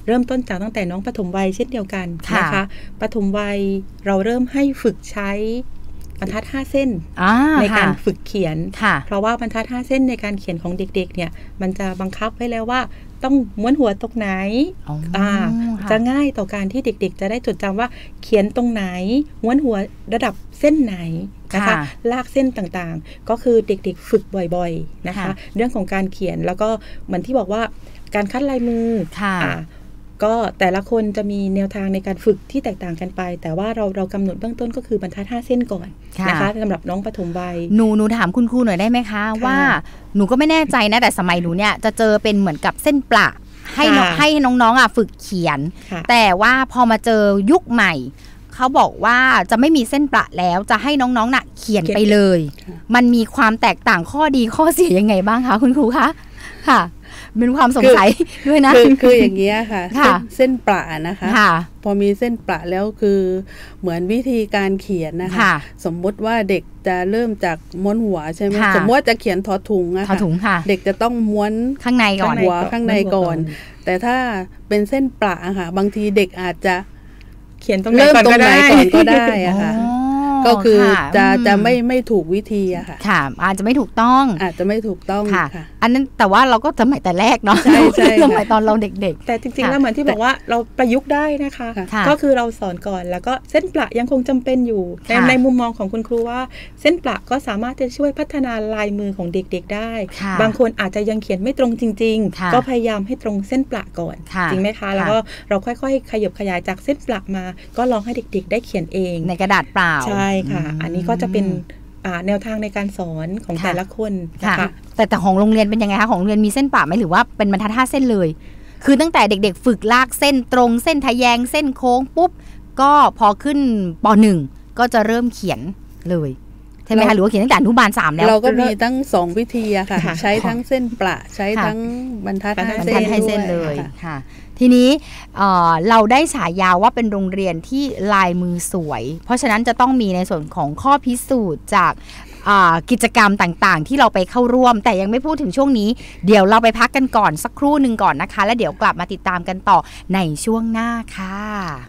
Speaker 7: เริ่มต้นจากตั้งแต่น้องปฐมวัยเช่นเดียวกันนะคะปฐมวัยเราเริ่มให้ฝึกใช้บรรทัดห้าเส้นในการฝึกเขียนเพราะว่าบรรทัดห้าเส้นในการเขียนของเด็กๆเนี่ยมันจะบังคับไว้แล้วว่าต้องม้วนหัวตรงไหนจะง่ายต่อการที่เด็กๆจะได้จดจำว่าเขียนตรงไหนม้วนหัวระดับเส้นไหนนะคะลากเส้นต่างๆก็คือเด็กๆฝึกบ่อยๆนะคะเรื่องของการเขียนแล้วก็เหมือนที่บอกว่าการคัดลายมือก็แต่ละคนจะมีแนวทางในการฝึกที่แตกต่างกันไปแต่ว่าเราเรากำหนดเบื้องต้นก็คือบรรทัดห้าเส้นก่อนนะคะสำหรับน้องปฐมวัย
Speaker 5: หนูหนูถามคุณครูหน่อยได้ไหมคะว่าหนูก็ไม่แน่ใจนะแต่สมัยหนูเนี่ยจะเจอเป็นเหมือนกับเส้นประให้ให้น้องๆอ่ะฝึกเขียนแต่ว่าพอมาเจอยุคใหม่เขาบอกว่าจะไม่มีเส้นประแล้วจะให้น้องๆน่ะเขียนไปเลยมันมีความแตกต่างข้อดีข้อเสียยังไงบ้างคะคุณครูคะค่ะเป็นความสงสัยด้วยนะ
Speaker 6: คือคืออย่างเงี้ยค่ะเส้นประนะคะพอมีเส้นประแล้วคือเหมือนวิธีการเขียนนะคะสมมุติว่าเด็กจะเริ่มจากม้วนหัวใช่ไหมสมมติว่าจะเขียนทอถุงนะคะเด็กจะต้องม้วน
Speaker 5: ข้างในก่อน
Speaker 6: หัวข้างในก่อนแต่ถ้าเป็นเส้นประค่ะบางทีเด็กอาจจะ
Speaker 7: เขียนตรงไหนก่อนก็ได้
Speaker 6: ก็ได้อะค่ะก็คือจะจะไม่ไม่ถูกวิธีอะค่ะ
Speaker 5: ค่ะอาจจะไม่ถูกต้อง
Speaker 6: อาจจะไม่ถูกต้อง
Speaker 5: ค่ะอันนั้นแต่ว่าเราก็สมัยแต่แรกเนาะ
Speaker 6: ใช่ใช่
Speaker 5: สมัยตอนเราเด็ก
Speaker 7: ๆแต่จริงๆแล้วเหมือนที่บอกว่าเราประยุกต์ได้นะคะก็คือเราสอนก่อนแล้วก็เส้นประยังคงจำเป็นอยู่ในในมุมมองของคุณครูว่าเส้นประก็สามารถจะช่วยพัฒนาลายมือของเด็กๆได้บางคนอาจจะยังเขียนไม่ตรงจริงๆก็พยายามให้ตรงเส้นประก่อนจริงไหมคะแล้วก็เราค่อยๆขยับขยายจากเส้นประมาก็ลองให้เด็กๆได้เขียนเอง
Speaker 5: ในกระดาษเปล่า
Speaker 7: ใช่ค่ะอันนี้ก็จะเป็นแนวทางในการสอนของแต่ละคนนะคะ
Speaker 5: แต่แต่ของโรงเรียนเป็นยังไงคะของโรงเรียนมีเส้นป่าไหมหรือว่าเป็นบรรทัดห้าเส้นเลยคือตั้งแต่เด็กๆฝึกลากเส้นตรงเส้นทะแยงเส้นโค้งปุ๊บก็พอขึ้นป.หนึ่ง ก็จะเริ่มเขียนเลยใช่ไหมคะหรือว่าเขียนตั้งแต่อนุบาลสามแล้ว
Speaker 6: เราก็มีตั้งสองวิธีอะค่ะใช้ทั้งเส้นประใช้ทั้งบรรทัดห้าเส้น
Speaker 5: เลยค่ะทีนี้เอ่อเราได้ฉายาว่าเป็นโรงเรียนที่ลายมือสวยเพราะฉะนั้นจะต้องมีในส่วนของข้อพิสูจน์จากกิจกรรมต่างๆที่เราไปเข้าร่วมแต่ยังไม่พูดถึงช่วงนี้เดี๋ยวเราไปพักกันก่อนสักครู่หนึ่งก่อนนะคะแล้วเดี๋ยวกลับมาติดตามกันต่อในช่วงหน้าค่ะ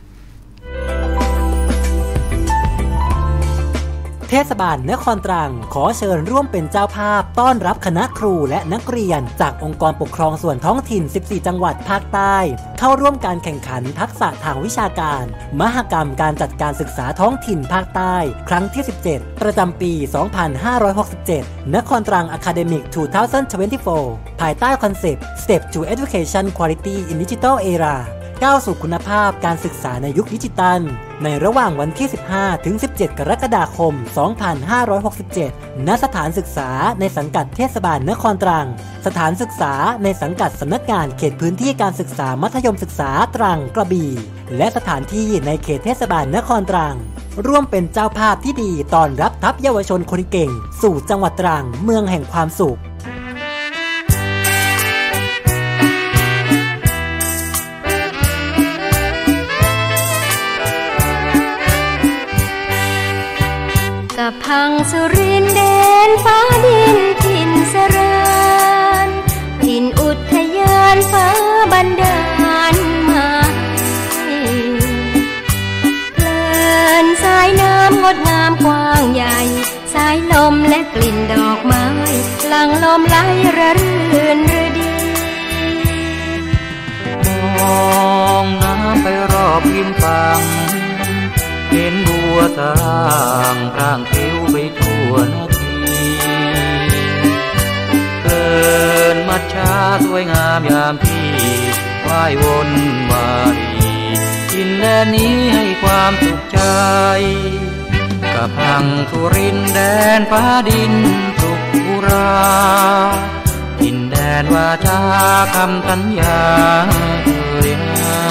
Speaker 8: เทศบาลนครตรังขอเชิญร่วมเป็นเจ้าภาพต้อนรับคณะครูและนักเรียนจากองค์กรปกครองส่วนท้องถิ่นสิบสี่จังหวัดภาคใต้เข้าร่วมการแข่งขันทักษะทางวิชาการมหกรรมการจัดการศึกษาท้องถิ่นภาคใต้ครั้งที่สิบเจ็ดประจำปีสองพันห้าร้อยหกสิบเจ็ดนครตรัง Academic สองพันยี่สิบสี่ภายใต้คอนเซปต์ Step to Education Quality in Digital Eraก้าวสู่คุณภาพการศึกษาในยุคดิจิตัลในระหว่างวันที่สิบห้าถึงสิบเจ็ดกรกฎาคมสองพันห้าร้อยหกสิบเจ็ดณสถานศึกษาในสังกัดเทศบาลนครตรังสถานศึกษาในสังกัดสำนักงานเขตพื้นที่การศึกษามัธยมศึกษาตรังกระบี่และสถานที่ในเขตเทศบาลนครตรังร่วมเป็นเจ้าภาพที่ดีต้อนรับทัพเยาวชนคนเก่งสู่จังหวัดตรังเมืองแห่งความสุข
Speaker 9: กับพังสุรินทร์แดนฟ้าดินถิ่นสรานถิ่นอุทยานฟ้าบันดาลมาเพลินสายน้ำงดงามกว้างใหญ่สายลมและกลิ่นดอกไม้หลั่งลมไหลระรื่นฤดี
Speaker 10: มองน้ำไปรอบริมฝั่งเห็นบัวต่างพร่างพลิ้วไปทั่วนาทีเพลินมัดช้าสวยงามยามที่ว่ายวนวารีดินแดนนี้ให้ความสุขใจกับพังสุรินทร์แดนฟ้าดินสุขอุราดินแดนวาจาคำสัญญาเคยให้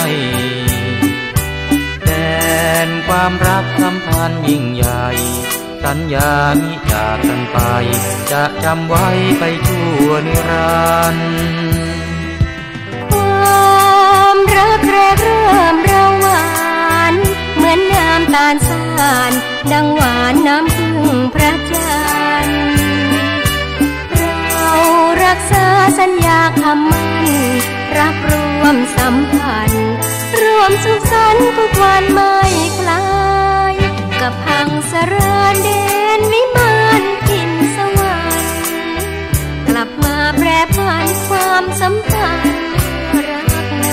Speaker 10: ความรักสัมพันธ์ยิ่งใหญ่สัญญามิจากกันไปจะจำไว้ไปชั่วนิรันดร์
Speaker 9: ความรักแรกเริ่มเราหวานเหมือนน้ำตาลสานดังหวานน้ำพึ่งพระจันทร์เรารักษาสัญญาคำมั่นรักรวมสัมพันธ์รวมสุขสันต์ทุกวันไม่คลายกับพังสรานเด่นวิมานถิ่นสวรรค์กลับมาแปรผันความสัมพันธ์รักนา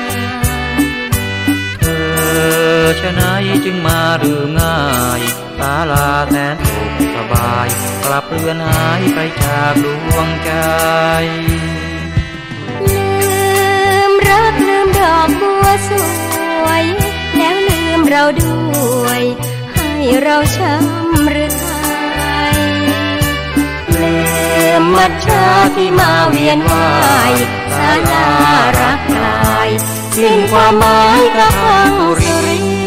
Speaker 10: เธอชะไหนจึงมาลืมง่ายศาลาแสนสุขสบายกลับเลือนหายไปจากดวงใจ
Speaker 9: ลืมรักลืมดอกบัวสวยแล้วลืมเราด้วยให้เราช้ำหรือไทยลืมมัจฉาที่มาเวียนว่ายศาลารักกลายสิ้นความหมายกระพังสุรินทร์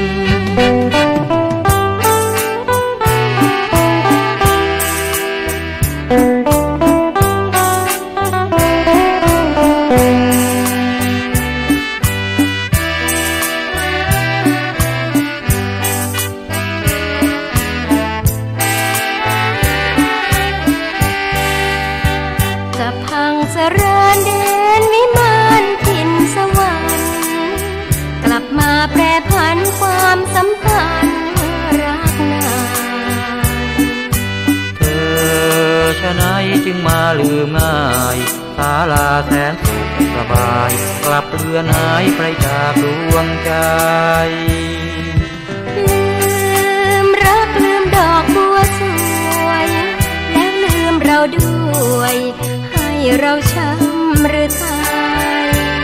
Speaker 9: แปรผันความสัมพันธ์รักนาน
Speaker 10: เธอชะไหนจึงมาลืมง่ายศาลาแสนสุขสบายกลับเลือนหายไปจากดวงใจ
Speaker 9: ลืมรักลืมดอกบัวสวยแล้วลืมเราด้วยให้เราช้ำหรือไทย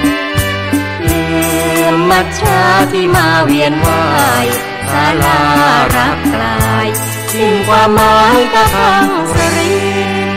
Speaker 9: มัจฉาที่มาเวียนว่ายศาลารักกลายสิ้นความหมายกระพังสรินทร์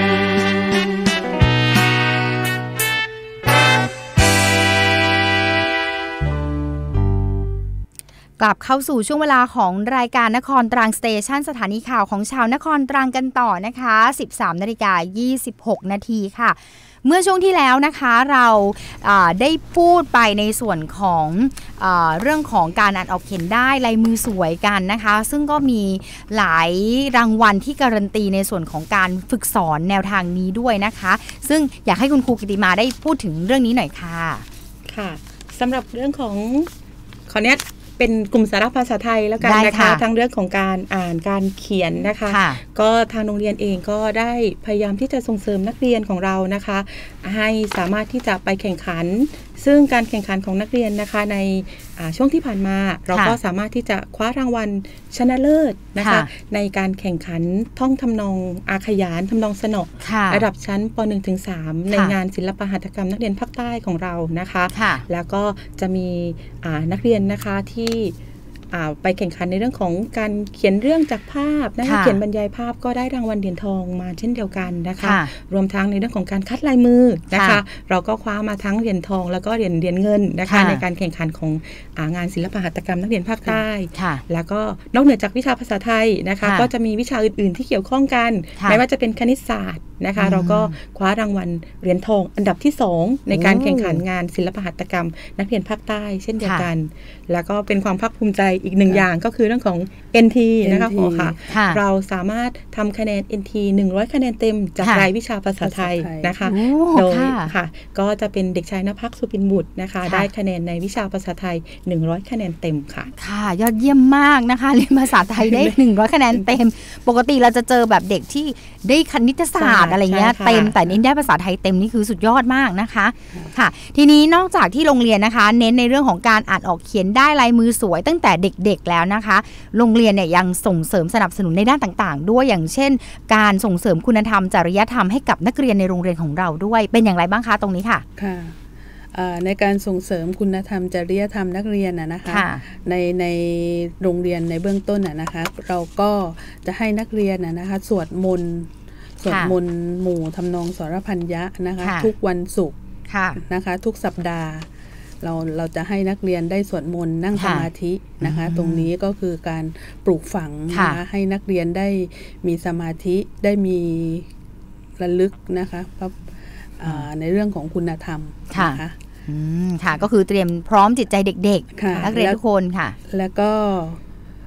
Speaker 5: กลับเข้าสู่ช่วงเวลาของรายการนครตรังสเตชันสถานีข่าวของชาวนครตรังกันต่อนะคะ สิบสามนาฬิกายี่สิบหกนาทีค่ะเมื่อช่วงที่แล้วนะคะเราได้พูดไปในส่วนของเอเรื่องของการอ่านออกเขียนได้ลายมือสวยกันนะคะซึ่งก็มีหลายรางวัลที่การันตีในส่วนของการฝึกสอนแนวทางนี้ด้วยนะคะซึ่งอยากให้คุณครูกิติมาได้พูดถึงเรื่องนี้หน่อยค่ะ
Speaker 7: ค่ะสำหรับเรื่องของขอเนี้ยเป็นกลุ่มสาระภาษาไทยแล้วกันนะคะทั้งเรื่องของการอ่านการเขียนนะคะก็ทางโรงเรียนเองก็ได้พยายามที่จะส่งเสริมนักเรียนของเรานะคะให้สามารถที่จะไปแข่งขันซึ่งการแข่งขันของนักเรียนนะคะในช่วงที่ผ่านมาเราก็สามารถที่จะคว้ารางวัลชนะเลิศนะคะในการแข่งขันท่องทำนองอาขยานทำนองสนอระดับชั้นป หนึ่งถึงสาม ในงานศิลปหัตถกรรมนักเรียนภาคใต้ของเรานะคะแล้วก็จะมีนักเรียนนะคะที่ไปแข่งขันในเรื่องของการเขียนเรื่องจากภาพนะคะเขียนบรรยายภาพก็ได้รางวัลเหรียญทองมาเช่นเดียวกันนะคะรวมทั้งในเรื่องของการคัดลายมือนะคะเราก็คว้ามาทั้งเหรียญทองแล้วก็เหรียญเหรียญเงินนะคะในการแข่งขันของงานศิลปหัตถกรรมนักเรียนภาคใต้แล้วก็นอกเหนือจากวิชาภาษาไทยนะคะก็จะมีวิชาอื่นๆที่เกี่ยวข้องกันไม่ว่าจะเป็นคณิตศาสตร์นะคะเราก็คว้ารางวัลเหรียญทองอันดับที่สองในการแข่งขันงานศิลปหัตถกรรมนักเรียนภาคใต้เช่นเดียวกันแล้วก็เป็นความภาคภูมิใจอีกหนึ่งอย่างก็คือเรื่องของ เอ็น ที นะคะครูค่ะเราสามารถทำคะแนน เอ็น ที หนึ่งร้อยคะแนนเต็มจากรายวิชาภาษาไทยนะคะโดยค่ะก็จะเป็นเด็กชายณภักสุปินบุตรนะคะได้คะแนนในวิชาภาษาไทยหนึ่งร้อยคะแนนเต็มค่ะ
Speaker 5: ค่ะยอดเยี่ยมมากนะคะเรียนภาษาไทยได้หนึ่งร้อยคะแนนเต็มปกติเราจะเจอแบบเด็กที่ได้คณิตศาสตร์อะไรเงี้ยเต็มแต่นี่ได้ภาษาไทยเต็มนี่คือสุดยอดมากนะคะค่ะทีนี้นอกจากที่โรงเรียนนะคะเน้นในเรื่องของการอ่านออกเขียนได้ลายมือสวยตั้งแต่เด็กๆแล้วนะคะโรงเรียนเนี่ยยังส่งเสริมสนับสนุนในด้านต่างๆด้วยอย่างเช่นการส่งเสริมคุณธรรมจริยธรรมให้กับนักเรียนในโรงเรียนของเราด้วยเป็นอย่างไรบ้างคะตรงนี้ค่ะ
Speaker 6: ค่ะในการส่งเสริมคุณธรรมจริยธรรมนักเรียนนะนะคะในในโรงเรียนในเบื้องต้นนะนะคะเราก็จะให้นักเรียนนะนะคะสวดมนต์สวดมนต์หมู่ทำนองสรพัญญะนะคะทุกวันศุกร์นะคะทุกสัปดาห์เราเราจะให้นักเรียนได้สวดมนต์นั่งสมาธินะคะตรงนี้ก็คือการปลูกฝังนะคะให้นักเรียนได้มีสมาธิได้มีระลึกนะคะในเรื่องของคุณธรรมนะคะ
Speaker 5: ค่ะก็คือเตรียมพร้อมจิตใจเด็กๆนักเรียนทุกคนค่ะ
Speaker 6: แล้วก็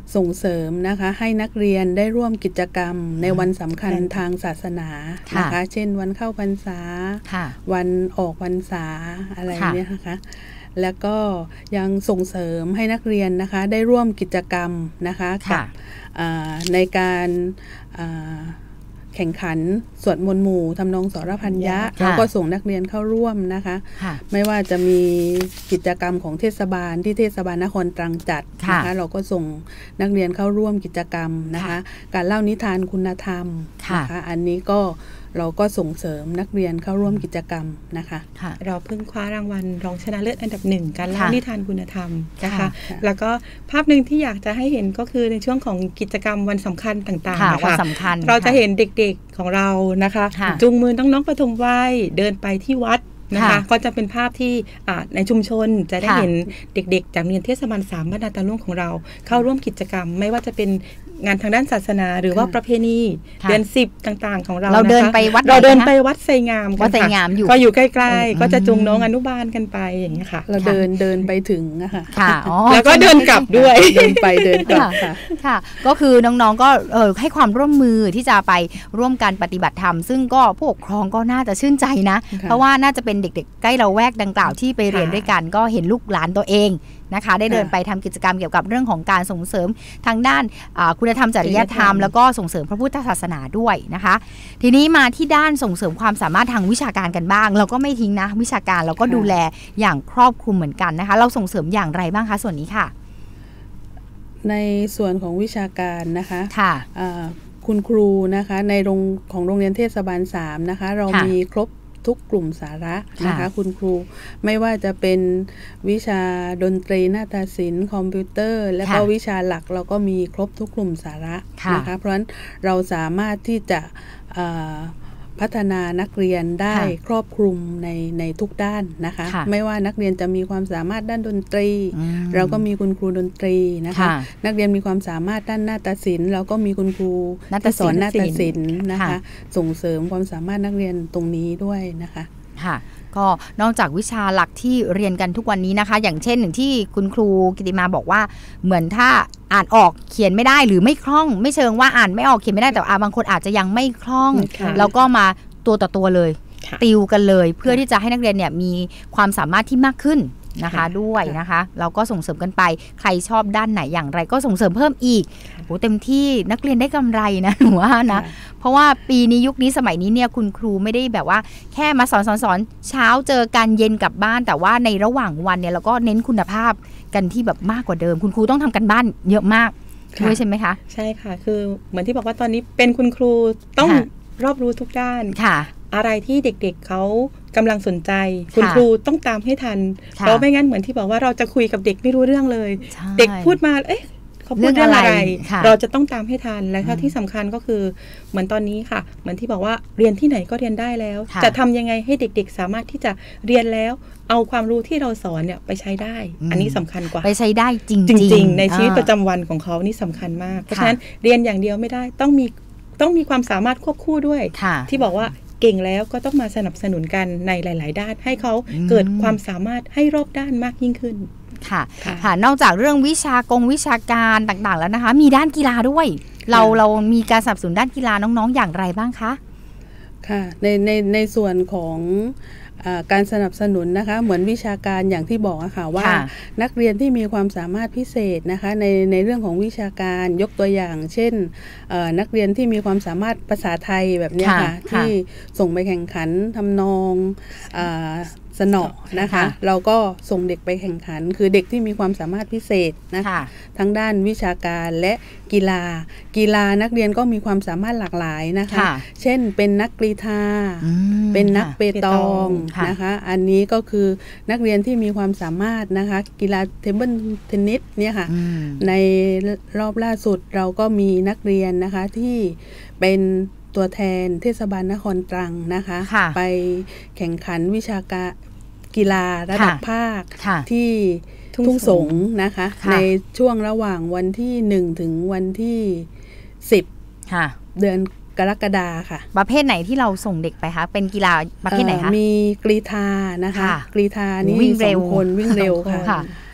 Speaker 6: ส่งเสริมนะคะให้นักเรียนได้ร่วมกิจกรรมในวันสำคัญทางศาสนานะคะเช่นวันเข้าพรรษาวันออกพรรษาอะไรเนี่ยนะคะแล้วก็ยังส่งเสริมให้นักเรียนนะคะได้ร่วมกิจกรรมนะคะกับในการแข่งขันสวดมนต์หมู่ทำนองสรพัญญะแล้วก็ส่งนักเรียนเข้าร่วมนะคะไม่ว่าจะมีกิจกรรมของเทศบาลที่เทศบาลนครตรังจัดนะคะเราก็ส่งนักเรียนเข้าร่วมกิจกรรมนะคะการเล่านิทานคุณธรรมนะคะอันนี้ก็เราก็ส่งเสริมนักเรียนเข้าร่วมกิจกรรมนะคะ
Speaker 7: เราเพิ่งคว้ารางวัลรองชนะเลิศอันดับหนึ่งการเล่านิทานคุณธรรมนะคะแล้วก็ภาพหนึ่งที่อยากจะให้เห็นก็คือในช่วงของกิจกรรมวันสำคัญต่างๆนะคะเราจะเห็นเด็กๆของเรานะคะจูงมือน้องๆปฐมวัยเดินไปที่วัดนะคะก็จะเป็นภาพที่ในชุมชนจะได้เห็นเด็กๆจากโรงเรียนเทศบาลสามบ้านนาตาลุ่งของเราเข้าร่วมกิจกรรมไม่ว่าจะเป็นงานทางด้านศาสนาหรือว่าประเพณีเดือนสิบต่างๆของเรา
Speaker 5: เราเดินไปวัด
Speaker 7: เราเดินไปวัดไซงาม
Speaker 5: วัดไซงามอยู่
Speaker 7: ก็อยู่ใกล้ๆก็จะจูงน้องอนุบาลกันไปอย่างนี้ค่ะ
Speaker 6: เราเดินเดินไปถึงนะคะ
Speaker 7: แล้วก็เดินกลับด้วย
Speaker 6: เดินไปเดินกลับค่ะ
Speaker 5: ค่ะก็คือน้องๆก็เออให้ความร่วมมือที่จะไปร่วมการปฏิบัติธรรมซึ่งก็ผู้ปกครองก็น่าจะชื่นใจนะเพราะว่าน่าจะเป็นเด็กๆใกล้เราแวกดังกล่าวที่ไปเรียนด้วยกันก็เห็นลูกหลานตัวเองนะคะได้เดินไปทำกิจกรรมเกี่ยวกับเรื่องของการส่งเสริมทางด้านคุณธรรมจริยธรรมแล้วก็ส่งเสริมพระพุทธศาสนาด้วยนะคะทีนี้มาที่ด้านส่งเสริมความสามารถทางวิชาการกันบ้างเราก็ไม่ทิ้งนะวิชาการเราก็ดูแลอย่างครอบคลุมเหมือนกันนะคะเราส่งเสริมอย่างไรบ้างคะส่วนนี้ค่ะ
Speaker 6: ในส่วนของวิชาการนะคะ
Speaker 5: ค่ะ
Speaker 6: คุณครูนะคะในโรงของโรงเรียนเทศบาลสามนะคะเรามีครบทุกกลุ่มสาระนะคะคุณครูไม่ว่าจะเป็นวิชาดนตรีนาฏศิลป์คอมพิวเตอร์และก็วิชาหลักเราก็มีครบทุกกลุ่มสาระนะคะเพราะฉะนั้นเราสามารถที่จะพัฒนานักเรียนได้ครอบคลุมในในทุกด้านนะคะไม่ว่านักเรียนจะมีความสามารถด้านดนตรีเราก็มีคุณครูดนตรีนะคะนักเรียนมีความสามารถด้านนาฏศิลป์เราก็มีคุณครูที่สอนนาฏศิลป์นะคะส่งเสริมความสามารถนักเรียนตรงนี้ด้วยนะคะ
Speaker 5: ค่ะก็นอกจากวิชาหลักที่เรียนกันทุกวันนี้นะคะอย่างเช่นหนึ่งที่คุณครูกิติมาบอกว่าเหมือนถ้าอ่านออกเขียนไม่ได้หรือไม่คล่องไม่เชิงว่าอ่านไม่ออกเขียนไม่ได้แต่บางคนอาจจะยังไม่คล่องแล้วก็มาตัวต่อตัวเลยติวกันเลยเพื่อที่จะให้นักเรียนเนี่ยมีความสามารถที่มากขึ้นนะคะด้วยนะคะเราก็ส่งเสริมกันไปใครชอบด้านไหนอย่างไรก็ส่งเสริมเพิ่มอีกโอ้เต็มที่นักเรียนได้กำไรนะหนูว่านะเพราะว่าปีนี้ยุคนี้สมัยนี้เนี่ยคุณครูไม่ได้แบบว่าแค่มาสอนสอนสอนเช้าเจอกันเย็นกลับบ้านแต่ว่าในระหว่างวันเนี่ยเราก็เน้นคุณภาพกันที่แบบมากกว่าเดิมคุณครูต้องทำกันบ้านเยอะมากด้วยใช่ไหมคะ
Speaker 7: ใช่ค่ะคือเหมือนที่บอกว่าตอนนี้เป็นคุณครูต้องรอบรู้ทุกด้าน
Speaker 5: ค่ะ
Speaker 7: อะไรที่เด็กๆ เเขากำลังสนใจคุณครูต้องตามให้ทันเพราะไม่งั้นเหมือนที่บอกว่าเราจะคุยกับเด็กไม่รู้เรื่องเลยเด็กพูดมาเอ๊ะเขาพูดเรื่องอะไรเราจะต้องตามให้ทันและที่สำคัญก็คือเหมือนตอนนี้ค่ะเหมือนที่บอกว่าเรียนที่ไหนก็เรียนได้แล้วจะทำยังไงให้เด็กๆสามารถที่จะเรียนแล้วเอาความรู้ที่เราสอนเนี่ยไปใช้ได้อันนี้สำคัญกว่า
Speaker 5: ไปใช้ได้จริง
Speaker 7: จริงในชีวิตประจำวันของเขานี่สำคัญมากเพราะฉะนั้นเรียนอย่างเดียวไม่ได้ต้องมีต้องมีความสามารถควบคู่ด้วยที่บอกว่าเก่งแล้วก็ต้องมาสนับสนุนกันในหลายๆด้านให้เขาเกิดความสามารถให้รอบด้านมากยิ่งขึ้น
Speaker 5: ค่ะค่ะนอกจากเรื่องวิชากงวิชาการต่างๆแล้วนะคะมีด้านกีฬาด้วยเราเรามีการสนับสนุนด้านกีฬาน้องๆอย่างไรบ้างคะ
Speaker 6: ค่ะในในในส่วนของการสนับสนุนนะคะเหมือนวิชาการอย่างที่บอกอะค่ะว่านักเรียนที่มีความสามารถพิเศษนะคะในในเรื่องของวิชาการยกตัวอย่างเช่นนักเรียนที่มีความสามารถภาษาไทยแบบนี้ค่ะที่ส่งไปแข่งขันทำนองสนอนะคะเราก็ส่งเด็กไปแข่งขันคือเด็กที่มีความสามารถพิเศษนะคะทั้งด้านวิชาการและกีฬากีฬานักเรียนก็มีความสามารถหลากหลายนะคะเช่นเป็นนักกรีฑาเป็นนักเปตองนะคะอันนี้ก็คือนักเรียนที่มีความสามารถนะคะกีฬาเทเบิลเทนนิสเนี่ยค่ะในรอบล่าสุดเราก็มีนักเรียนนะคะที่เป็นตัวแทนเทศบาลนครตรังนะคะไปแข่งขันวิชาการกีฬาระดับภาคที่ทุ่งสงนะคะในช่วงระหว่างวันที่หนึ่งถึงวันที่สิบเดือนกรกฎาค่ะ
Speaker 5: ประเภทไหนที่เราส่งเด็กไปคะเป็นกีฬาประเภทไหนคะ
Speaker 6: มีกรีฑานะคะกรีฑานี่สองคนวิ่งเร็วค่ะ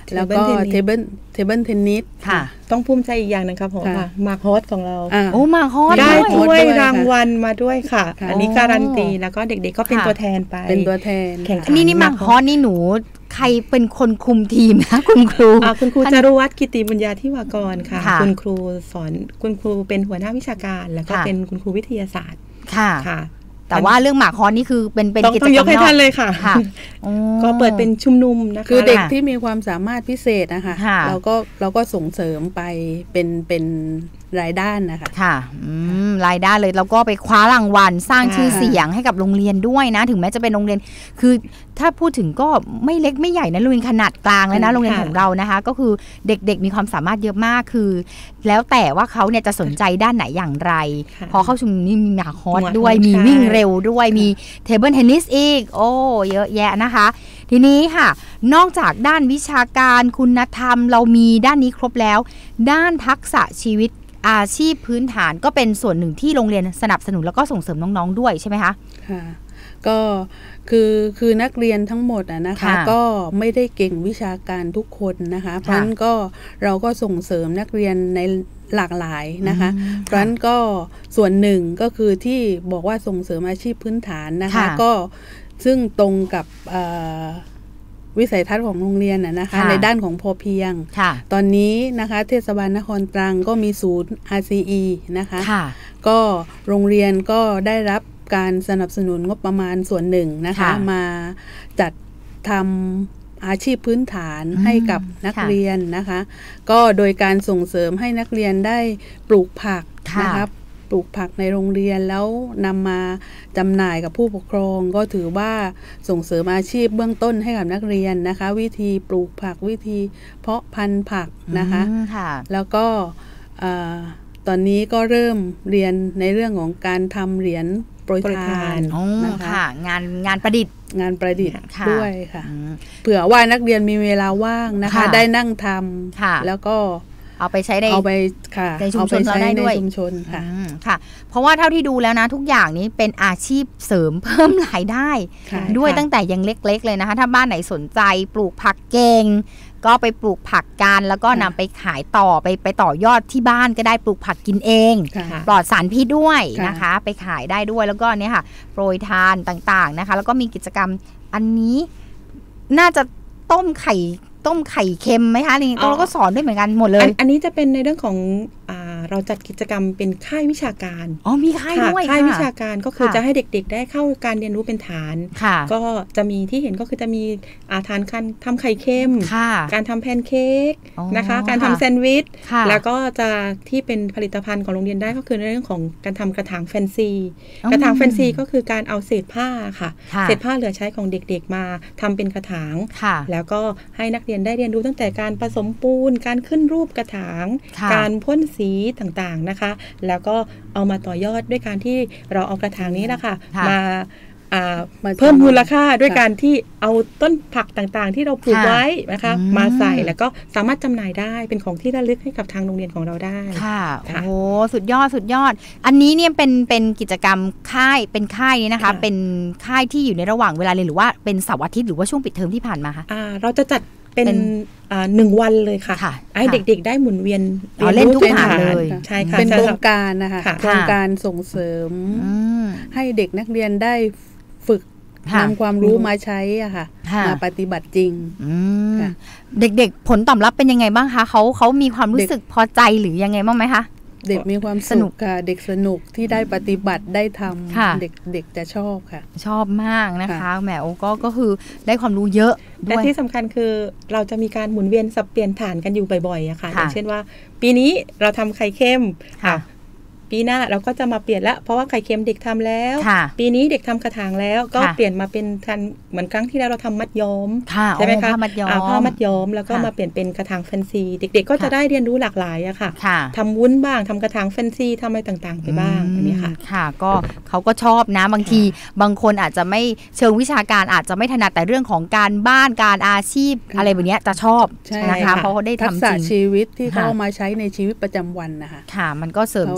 Speaker 6: แล้วก็เทเบิลเทเบิลเทนนิส
Speaker 5: ค่ะ
Speaker 7: ต้องภูมิใจอีกอย่างนึงครับผมค่ะมาฮอสของเรา
Speaker 5: โอ้มาฮอส
Speaker 7: ได้ถ้วยรางวัลมาด้วยค่ะอันนี้การันตีแล้วก็เด็กๆก็เป็นตัวแทนไป
Speaker 6: เป็นตัวแทน
Speaker 7: แข่งขัน
Speaker 5: นี่นี่มาฮอสนี่หนูใครเป็นคนคุมทีมนะคุณครู
Speaker 7: คุณครูจารุวัฒน์กิติบุญญาธิวากรค่ะคุณครูสอนคุณครูเป็นหัวหน้าวิชาการแล้วก็เป็นคุณครูวิทยาศาสตร์
Speaker 5: ค่ะค่ะแต่ว่าเรื่องหมากฮอนนี่คือเป็นเป็น
Speaker 7: กิจกรรมต้องยกให้ท่านเลยค่ะก็เปิดเป็นชุมนุมนะคะ
Speaker 6: คือเด็กที่มีความสามารถพิเศษนะคะเราก็เราก็ส่งเสริมไปเป็นเป็นรายด้านนะคะ
Speaker 5: ค่ะรายด้านเลยแล้วก็ไปคว้ารางวัลสร้างชื่อเสียงให้กับโรงเรียนด้วยนะถึงแม้จะเป็นโรงเรียนคือถ้าพูดถึงก็ไม่เล็กไม่ใหญ่นะโรงเรียนขนาดกลางเลยนะโรงเรียนของเรานะคะก็คือเด็กๆมีความสามารถเยอะมากคือแล้วแต่ว่าเขาเนี่ยจะสนใจด้านไหนอย่างไรพอเข้าชุมนุมนี่มีหมากฮอสด้วยมีวิ่งเร็วด้วยมีเทเบิลเทนนิสอีกโอ้เยอะแยะนะคะทีนี้ค่ะนอกจากด้านวิชาการคุณธรรมเรามีด้านนี้ครบแล้วด้านทักษะชีวิตอาชีพพื้นฐานก็เป็นส่วนหนึ่งที่โรงเรียนสนับสนุนแล้วก็ส่งเสริมน้องๆด้วยใช่ไหมคะ
Speaker 6: ค่ะก็คือคือนักเรียนทั้งหมดอะนะคะก็ไม่ได้เก่งวิชาการทุกคนนะคะเพราะฉะนั้นก็เราก็ส่งเสริมนักเรียนในหลากหลายนะคะเพราะฉะนั้นก็ส่วนหนึ่งก็คือที่บอกว่าส่งเสริมอาชีพพื้นฐานนะคะก็ซึ่งตรงกับวิสัยทัศน์ของโรงเรียนนะคะในด้านของพอเพียงตอนนี้นะคะเทศบาลนครตรังก็มีศูนย์ อาร์ ซี อี นะคะก็โรงเรียนก็ได้รับการสนับสนุนงบประมาณส่วนหนึ่งนะคะมาจัดทำอาชีพพื้นฐานให้กับนักเรียนนะคะก็โดยการส่งเสริมให้นักเรียนได้ปลูกผักนะคะปลูกผักในโรงเรียนแล้วนำมาจำหน่ายกับผู้ปกครองก็ถือว่าส่งเสริมอาชีพเบื้องต้นให้กับนักเรียนนะคะวิธีปลูกผักวิธีเพาะพันธุ์ผักนะคะแล้วก็ตอนนี้ก็เริ่มเรียนในเรื่องของการทำเหรียญโปรยทาน
Speaker 5: นะคะงานงานประดิษฐ์
Speaker 6: งานประดิษฐ์ด้วยค่ะเผื่อว่านักเรียนมีเวลาว่างนะคะได้นั่งทำแล้วก็
Speaker 5: เอาไปใช้ใน
Speaker 6: เอาไปค่ะ
Speaker 5: ในชุมชนเราได้ด้วย
Speaker 6: ชุมชนค่ะ
Speaker 5: ค่ะเพราะว่าเท่าที่ดูแล้วนะทุกอย่างนี้เป็นอาชีพเสริมเพิ่มรายได้ด้วยตั้งแต่ยังเล็กๆเลยนะคะถ้าบ้านไหนสนใจปลูกผักเก่งก็ไปปลูกผักกันแล้วก็นำไปขายต่อไปไปต่อยอดที่บ้านก็ได้ปลูกผักกินเองปลอดสารพิษด้วยนะคะไปขายได้ด้วยแล้วก็เนี่ยค่ะโปรยทานต่างๆนะคะแล้วก็มีกิจกรรมอันนี้น่าจะต้มไข่ต้มไข่เค็มไหมคะนี่เราก็สอนด้วยเหมือนกันหมดเลย
Speaker 7: อันนี้จะเป็นในเรื่องของเราจัดกิจกรรมเป็นค่ายวิชาการ
Speaker 5: อ๋อมีค่ายด้วย
Speaker 7: ค่ายวิชาการก็คือจะให้เด็กๆได้เข้าการเรียนรู้เป็นฐานก็จะมีที่เห็นก็คือจะมีอาฐานการทำไข่เค็มการทำแพนเค้กนะคะการทำแซนด์วิชแล้วก็จะที่เป็นผลิตภัณฑ์ของโรงเรียนได้ก็คือในเรื่องของการทำกระถางแฟนซีกระถางแฟนซีก็คือการเอาเศษผ้าค่ะเศษผ้าเหลือใช้ของเด็กๆมาทำเป็นกระถางแล้วก็ให้นักเรียนได้เรียนรู้ตั้งแต่การผสมปูนการขึ้นรูปกระถางการพ่นสีต่างๆนะคะแล้วก็เอามาต่อยอดด้วยการที่เราเอากระถางนี้นะคะมาเพิ่มมูลค่าด้วยการที่เอาต้นผักต่างๆที่เราปลูกไว้นะคะมาใส่แล้วก็สามารถจำหน่ายได้เป็นของที่ระลึกให้กับทางโรงเรียนของเราได้
Speaker 5: ค่ะโอ้โหสุดยอดสุดยอดอันนี้เนี่ยเป็นเป็นกิจกรรมค่ายเป็นค่ายนี้นะคะเป็นค่ายที่อยู่ในระหว่างเวลาเรียนหรือว่าเป็นเสาร์อาทิตย์หรือว่าช่วงปิดเทอมที่ผ่านมาคะ
Speaker 7: เราจะจัดเป็นหนึ่งวันเลยค่ะให้เด็กๆได้หมุนเวียน
Speaker 5: เล่นทุกฐานเลย
Speaker 6: ใช่ค่ะเป็นโครงการนะคะโครงการส่งเสริมให้เด็กนักเรียนได้ฝึกนำความรู้มาใช้อะค่ะมาปฏิบัติจริง
Speaker 5: เด็กๆผลตอบรับเป็นยังไงบ้างคะเขาเขามีความรู้สึกพอใจหรือยังไงบ้างไหมคะ
Speaker 6: เด็กมีความสนุกค่ะเด็กสนุกที่ได้ปฏิบัติได้ทำเด็กเด็กจะชอบค่ะ
Speaker 5: ชอบมากนะคะแหมโอ้ก็ก็คือได้ความรู้เยอะ
Speaker 7: และที่สำคัญคือเราจะมีการหมุนเวียนสับเปลี่ยนฐานกันอยู่บ่อยๆอะค่ะอย่างเช่นว่าปีนี้เราทำไข่เค็มค่ะปีหน้าเราก็จะมาเปลี่ยนแล้วเพราะว่าไข่เค็มเด็กทำแล้วปีนี้เด็กทำกระถางแล้วก็เปลี่ยนมาเป็นทันเหมือนครั้งที่แล้วเราทำมัดย้อมใช่ไหมคะผ้ามัดย้อมผ้ามัดย้อมแล้วก็มาเปลี่ยนเป็นกระถางแฟนซีเด็กๆก็จะได้เรียนรู้หลากหลายอะค่ะทำวุ้นบ้างทำกระถางแฟนซีทำอะไรต่างๆไปบ้างอันนี้ค่ะ
Speaker 5: ค่ะก็เขาก็ชอบนะบางทีบางคนอาจจะไม่เชิงวิชาการอาจจะไม่ถนัดแต่เรื่องของการบ้านการอาชีพอะไรแบบนี้จะชอบนะคะเพราะเขาได้ทำจริง
Speaker 6: ทักษะชีวิตที่เขามาใช้ในชีวิตประจำวันนะคะ
Speaker 5: ค่ะมันก็เสริมสร้างราย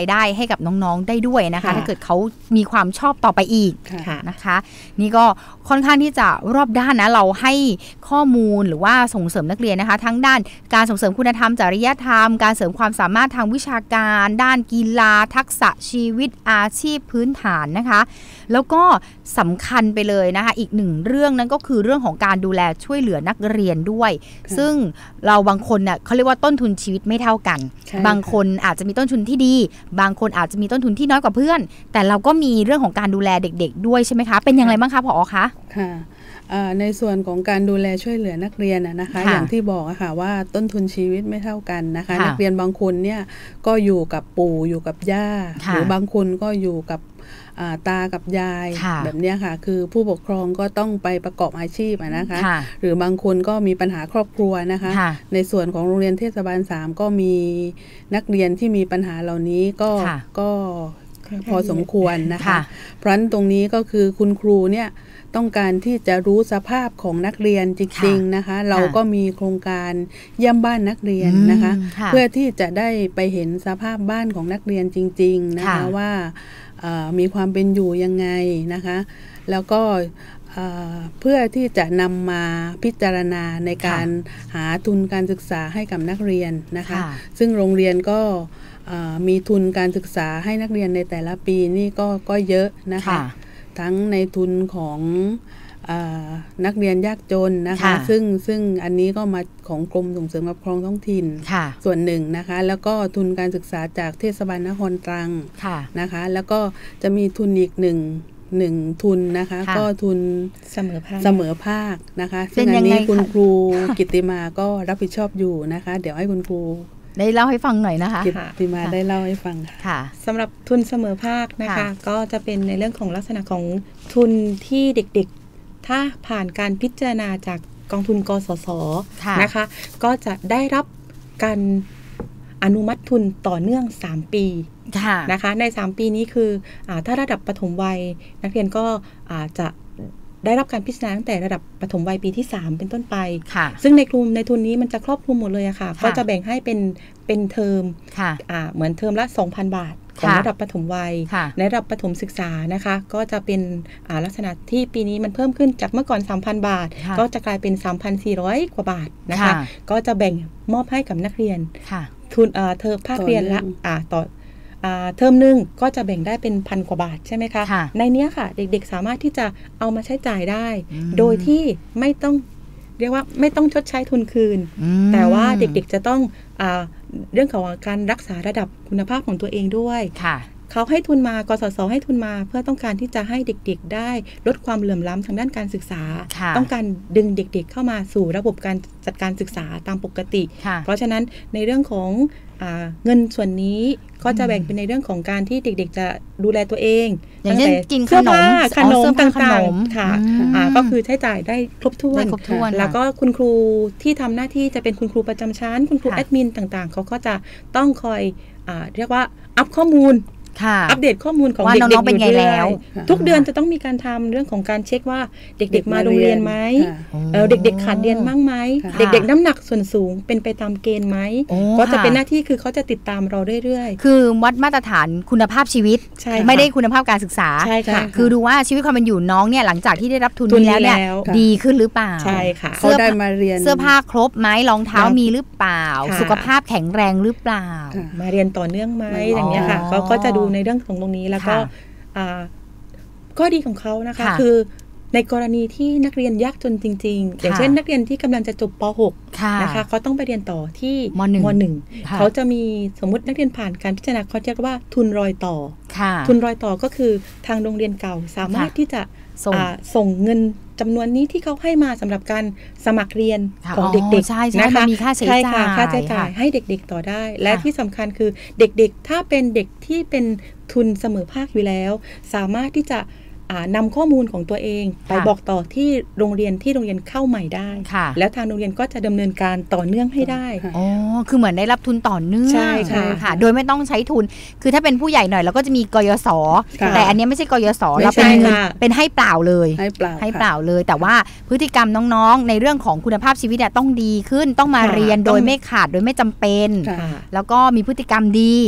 Speaker 5: ได้ให้กับน้องๆได้ด้วยนะคะถ้าเกิดเขามีความชอบต่อไปอีกนะคะนี่ก็ค่อนข้างที่จะรอบด้านนะเราให้ข้อมูลหรือว่าส่งเสริมนักเรียนนะคะทั้งด้านการส่งเสริมคุณธรรมจริยธรรมการเสริมความสามารถทางวิชาการด้านกีฬาทักษะชีวิตอาชีพพื้นฐานนะคะแล้วก็สำคัญไปเลยนะคะอีกหนึ่งเรื่องนั้นก็คือเรื่องของการดูแลช่วยเหลือนักเรียนด้วยซึ่งเราบางคนเนี่ยเขาเรียกว่าต้นทุนชีวิตไม่เท่ากันบางคนอาจจะมีต้นทุนที่ดีบางคนอาจจะมีต้นทุนที่น้อยกว่าเพื่อนแต่เราก็มีเรื่องของการดูแลเด็กๆด้วยใช่ไหมคะเป็นอย่างไรบ้างคะผอ.คะ
Speaker 6: ค่ะในส่วนของการดูแลช่วยเหลือนักเรียนนะคะอย่างที่บอกอะค่ะว่าต้นทุนชีวิตไม่เท่ากันนะคะนักเรียนบางคนเนี่ยก็อยู่กับปู่อยู่กับย่าหรือบางคนก็อยู่กับตากับยายแบบนี้ค่ะคือผู้ปกครองก็ต้องไปประกอบอาชีพนะคะหรือบางคนก็มีปัญหาครอบครัวนะคะในส่วนของโรงเรียนเทศบาลสามก็มีนักเรียนที่มีปัญหาเหล่านี้ก็ก็พอสมควรนะคะเพราะฉะนั้นตรงนี้ก็คือคุณครูเนี่ยต้องการที่จะรู้สภาพของนักเรียนจริงๆนะคะเราก็มีโครงการเยี่ยมบ้านนักเรียนนะคะเพื่อที่จะได้ไปเห็นสภาพบ้านของนักเรียนจริงๆนะคะว่ามีความเป็นอยู่ยังไงนะคะแล้วก็เพื่อที่จะนำมาพิจารณาในการหาทุนการศึกษาให้กับนักเรียนนะคะซึ่งโรงเรียนก็มีทุนการศึกษาให้นักเรียนในแต่ละปีนี่ก็ก็เยอะนะคะทั้งในทุนของนักเรียนยากจนนะคะซึ่งซึ่งอันนี้ก็มาของกรมส่งเสริมปกครองท้องถิ่นส่วนหนึ่งนะคะแล้วก็ทุนการศึกษาจากเทศบาลนครตรังนะคะแล้วก็จะมีทุนอีกหนึ่งหนึ่งทุนนะคะก็ทุน
Speaker 7: เสมอภาค
Speaker 6: เสมอภาคนะคะซึ่งอันนี้คุณครูกิตติมาก็รับผิดชอบอยู่นะคะเดี๋ยวให้คุณครู
Speaker 5: ได้เล่าให้ฟังหน่อยนะคะ
Speaker 6: กิตติมาได้เล่าให้ฟัง
Speaker 7: ค่ะสำหรับทุนเสมอภาคนะคะก็จะเป็นในเรื่องของลักษณะของทุนที่เด็กๆถ้าผ่านการพิจารณาจากกองทุนกสศนะคะก็จะได้รับการอนุมัติทุนต่อเนื่องสามปีนะคะในสามปีนี้คือถ้าระดับประถมวัยนักเรียนก็จะได้รับการพิจารณาตั้งแต่ระดับประถมวัยปีที่สามเป็นต้นไปซึ่งในกลุ่มในทุนนี้มันจะครอบคลุมหมดเลยอะค่ะก็จะแบ่งให้เป็นเป็นเทอมเหมือนเทอมละ สองพัน บาทของระดับประถมวัยในระดับประถมศึกษานะคะก็จะเป็นลักษณะที่ปีนี้มันเพิ่มขึ้นจากเมื่อก่อน สามพัน บาทก็จะกลายเป็น สามพันสี่ร้อย กว่าบาทนะคะก็จะแบ่งมอบให้กับนักเรียนทุนเทอมภาคเรียนละต่อเทอมหนึ่งก็จะแบ่งได้เป็นพันกว่าบาทใช่ไหมคะในนี้ค่ะเด็กๆสามารถที่จะเอามาใช้จ่ายได้โดยที่ไม่ต้องเรียกว่าไม่ต้องชดใช้ทุนคืนแต่ว่าเด็กๆจะต้องอเรื่องของการรักษาระดับคุณภาพของตัวเองด้วยเขาให้ทุนมากสศให้ทุนมาเพื่อต้องการที่จะให้เด็กๆได้ลดความเหลื่อมล้ำทางด้านการศึกษาต้องการดึงเด็กๆเข้ามาสู่ระบบการจัดการศึกษาตามปกติเพราะฉะนั้นในเรื่องของเงินส่วนนี้ก็จะแบ่งเป็นในเรื่องของการที่เด็กๆจะดูแลตัวเอง
Speaker 5: อย่างเช่นกินขนม
Speaker 7: ขนมต่างๆค่ะก็คือใช้จ่ายได้ครบถ้วนแล้วก็คุณครูที่ทำหน้าที่จะเป็นคุณครูประจำชั้นคุณครูแอดมินต่างๆเขาก็จะต้องคอยเรียกว่าอัพข้อมูลอัปเดตข้อมูลของเด็กๆอยู่เรื่อยๆทุกเดือนจะต้องมีการทำเรื่องของการเช็คว่าเด็กๆมาโรงเรียนไหมเด็กๆขาดเรียนบ้างไหมเด็กๆน้ำหนักส่วนสูงเป็นไปตามเกณฑ์ไหมก็จะเป็นหน้าที่คือเขาจะติดตามเราเรื่อย
Speaker 5: ๆคือวัดมาตรฐานคุณภาพชีวิตไม่ได้คุณภาพการศึกษาคือดูว่าชีวิตความเป็นอยู่น้องเนี่ยหลังจากที่ได้รับทุนนี้แล้วเนี่ยดีขึ้นหรือเปล่า
Speaker 7: ใช่ค่ะ
Speaker 6: เขาได้มาเรียน
Speaker 5: เสื้อผ้าครบไหมรองเท้ามีหรือเปล่าสุขภาพแข็งแรงหรือเปล่า
Speaker 7: มาเรียนต่อเนื่องไหมอย่างเงี้ยค่ะเขาก็จะดูในเรื่องของตรงนี้แล้วก็ข้อดีของเขานะคะคือในกรณีที่นักเรียนยากจนจริงๆอย่างเช่นนักเรียนที่กำลังจะจบป หก นะคะเขาต้องไปเรียนต่อที่ม หนึ่ง เขาจะมีสมมตินักเรียนผ่านการพิจารณาเขาเรียกว่าทุนรอยต่อทุนรอยต่อก็คือทางโรงเรียนเก่าสามารถที่จะส่งเงินจำนวนนี้ที่เขาให้มาสำหรับการสมัครเรียนของเด็กๆนะคะ
Speaker 5: มีค่าใช้จ่าย
Speaker 7: ค่าใช้จ่ายให้เด็กๆต่อได้และที่สำคัญคือเด็กๆถ้าเป็นเด็กที่เป็นทุนเสมอภาคอยู่แล้วสามารถที่จะนำข้อมูลของตัวเองไปบอกต่อที่โรงเรียนที่โรงเรียนเข้าใหม่ได้แล้วทางโรงเรียนก็จะดำเนินการต่อเนื่องให้ได้
Speaker 5: อ๋อคือเหมือนได้รับทุนต่อเนื่องใช่ค่ะโดยไม่ต้องใช้ทุนคือถ้าเป็นผู้ใหญ่หน่อยเราก็จะมีกยศแต่อันนี้ไม่ใช่กยศเราเป็นเงินเป็นให้เปล่าเลย
Speaker 6: ให้เปล่า
Speaker 5: ให้เปล่าเลยแต่ว่าพฤติกรรมน้องๆในเรื่องของคุณภาพชีวิตต้องดีขึ้นต้องมาเรียนโดยไม่ขาดโดยไม่จำเป็นแล้วก็มีพฤติกรรมดี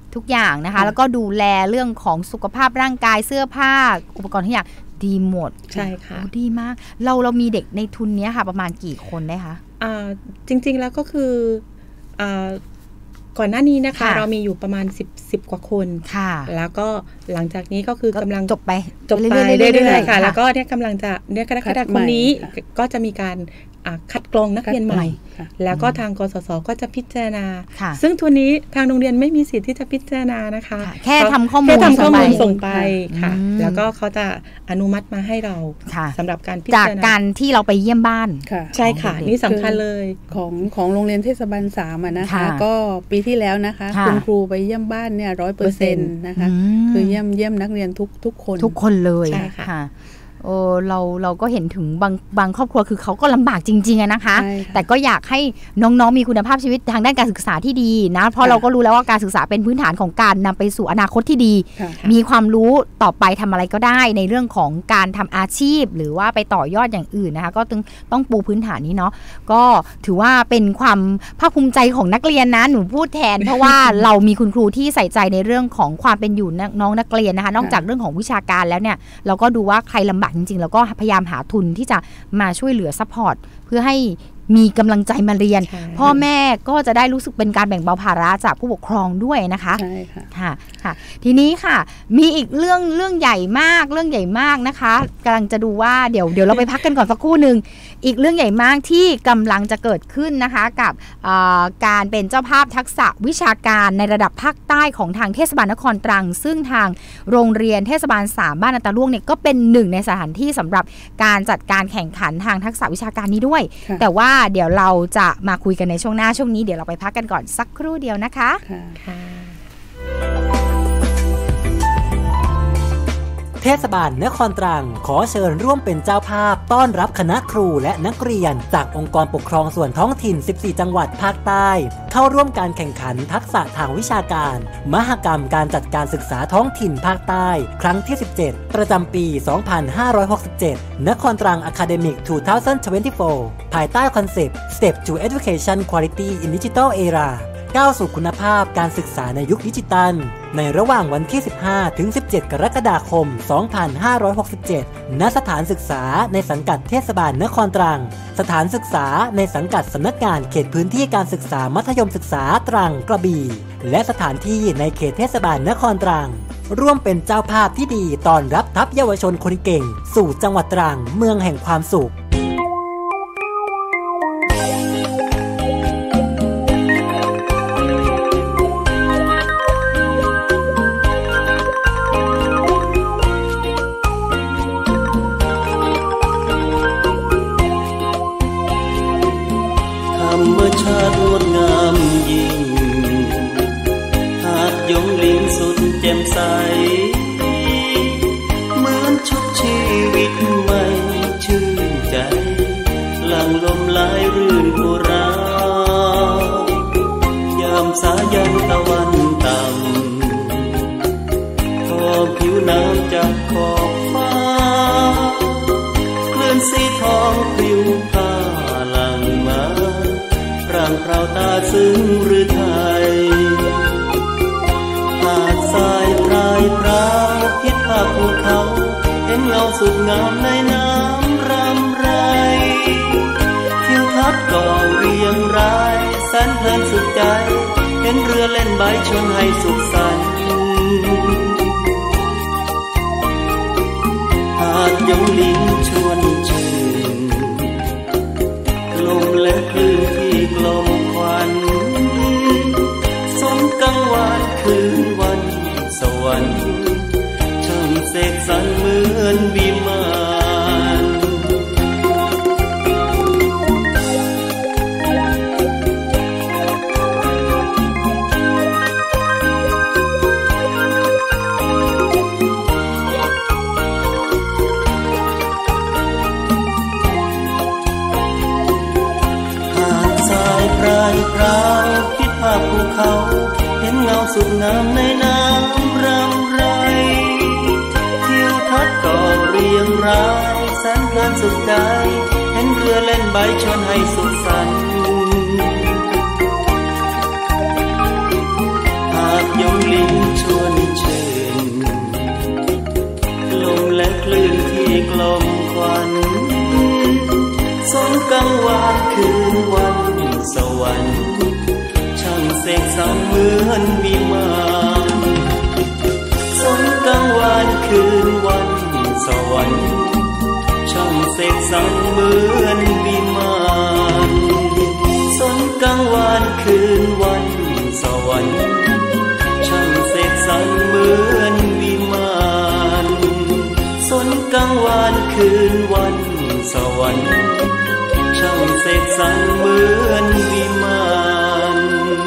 Speaker 5: ทุกอย่างนะคะแล้วก็ดูแลเรื่องของสุขภาพร่างกายเสื้อผ้าอุปกรณ์ทุกอย่างดีหมด
Speaker 7: ใช่ค่ะ
Speaker 5: ดีมากเราเรามีเด็กในทุนนี้ค่ะประมาณกี่คนได้คะ
Speaker 7: อ่าจริงๆแล้วก็คืออ่าก่อนหน้านี้นะคะเรามีอยู่ประมาณสิบ สิบกว่าคน
Speaker 5: ค่ะ
Speaker 7: แล้วก็หลังจากนี้ก็คือกำลัง
Speaker 5: จบไป
Speaker 7: จบไปเรื่อยๆค่ะแล้วก็เนี่ยกำลังจะเนี่ยกรกฎาคมนี้ก็จะมีการคัดกรองนักเรียนใหม่แล้วก็ทางกสศก็จะพิจารณาซึ่งตัวนี้ทางโรงเรียนไม่มีสิทธิ์ที่จะพิจารณานะคะ
Speaker 5: แค่ทำข้อมูล
Speaker 7: แค่ทำข้อมูลส่งไปค่ะแล้วก็เขาจะอนุมัติมาให้เราสำหรับการพิจารณา
Speaker 5: จากการที่เราไปเยี่ยมบ้าน
Speaker 7: ใช่ค่ะนี่สำคัญเลย
Speaker 6: ของของโรงเรียนเทศบาลสามนะคะก็ปีที่แล้วนะคะคุณครูไปเยี่ยมบ้านเนี่ยร้อยเปอร์เซ็นต์นะคะคือเยี่ยมเยี่ยมนักเรียนทุกทุกคน
Speaker 5: ทุกคนเลยค่ะโอ้เราเราก็เห็นถึงบางบางครอบครัวคือเขาก็ลำบากจริงๆนะคะแต่ก็อยากให้น้องๆมีคุณภาพชีวิตทางด้านการศึกษาที่ดีนะเพราะเราก็รู้แล้วว่าการศึกษาเป็นพื้นฐานของการนำไปสู่อนาคตที่ดีมีความรู้ต่อไปทำอะไรก็ได้ในเรื่องของการทำอาชีพหรือว่าไปต่อยอดอย่างอื่นนะคะก็ต้องต้องปูพื้นฐานนี้เนาะก็ถือว่าเป็นความภาคภูมิใจของนักเรียนนะหนูพูดแทนเพราะว่าเรามีคุณครูที่ใส่ใจในเรื่องของความเป็นอยู่น้องนักเรียนนะคะนอกจากเรื่องของวิชาการแล้วเนี่ยเราก็ดูว่าใครลำบากจริงๆแล้วก็พยายามหาทุนที่จะมาช่วยเหลือซัพพอร์ตเพื่อให้มีกำลังใจมาเรียนพ่อแม่ก็จะได้รู้สึกเป็นการแบ่งเบาภาระจากผู้ปกครองด้วยนะคะ
Speaker 6: ใช่ค่ะ
Speaker 5: ค่ะค่ะทีนี้ค่ะมีอีกเรื่องเรื่องใหญ่มากเรื่องใหญ่มากนะคะกำลังจะดูว่าเดี๋ยวเดี๋ยวเราไปพักกันก่อนสักครู่หนึ่งอีกเรื่องใหญ่มากที่กำลังจะเกิดขึ้นนะคะกับการเป็นเจ้าภาพทักษะวิชาการในระดับภาคใต้ของทางเทศบาลนครตรังซึ่งทางโรงเรียนเทศบาลสามบ้านนาตาล่วงเนี่ยก็เป็นหนึ่งในสถานที่สำหรับการจัดการแข่งขันทางทักษะวิชาการนี้ด้วยแต่ว่าเดี๋ยวเราจะมาคุยกันในช่วงหน้าช่วงนี้เดี๋ยวเราไปพักกันก่อนสักครู่เดียวนะคะ
Speaker 6: ค่ะ
Speaker 8: เทศบาลนครตรังขอเชิญร่วมเป็นเจ้าภาพต้อนรับคณะครูและนักเรียนจากองค์กรปกครองส่วนท้องถิ่นสิบสี่จังหวัดภาคใต้เข้าร่วมการแข่งขันทักษะทางวิชาการมหกรรมการจัดการศึกษาท้องถิ่นภาคใต้ครั้งที่สิบเจ็ดประจำปีสองพันห้าร้อยหกสิบเจ็ดนครตรัง Academic สองพันยี่สิบสี่ภายใต้คอนเซปต์ Step to Education Quality in Digital Eraก้าวสู่คุณภาพการศึกษาในยุคดิจิตัลในระหว่างวันที่สิบห้าถึงสิบเจ็ดกรกฎาคมสองพันห้าร้อยหกสิบเจ็ดณสถานศึกษาในสังกัดเทศบาลนครตรังสถานศึกษาในสังกัดสำนักงานเขตพื้นที่การศึกษามัธยมศึกษาตรังกระบี่และสถานที่ในเขตเทศบาลนครตรังร่วมเป็นเจ้าภาพที่ดีต้อนรับทัพเยาวชนคนเก่งสู่จังหวัดตรังเมืองแห่งความสุข
Speaker 11: ธรรมชาติงดงามยิ่งหาดยงลิงสุดแจ่มใสเหมือนชุบชีวิตใหม่ชื่นใจหลังลมลายรื่นโบราณยามสายันตะวันต่ำทอผิวน้ำจากขอบฟ้าคลื่นสีทองปลิวพาหลังมาร่างเราตาซึ้งหรือไทยหาดทรายพรายพราวพิษภาพภูเขาเห็นเงาสุดงามในน้ำรำไรทิวทัศน์ก่อเรียงรายแสนเพลินสุดใจเห็นเรือเล่นใบชวนให้สุขสันต์หาดยงลิงชวนชื่นลมและคลื่นที่กลมควันสมกังวานคืนวันสวรรค์ช่างเสกสรรเหมือนวิมานพรายพราวคิดภาพภูเขาเห็นเงาสุดงามในน้ำรำไรทิวทัศน์ก่อเรียงรายแสนเพลินสุดใจเห็นเรือเล่นใบชวนให้สุขสันต์หาดยงลิงกสรรเหมือนวิมานสนกลางวานคืนวันสวรรค์ช่างเสกสรรเหมือนวิมานสนกลางวานคืนวันสวรรค์ช่างเสกสรรเหมือนวิมานสนกลางวานคืนวันสวรรค์ช่างเสกสรรเหมือนวิมาน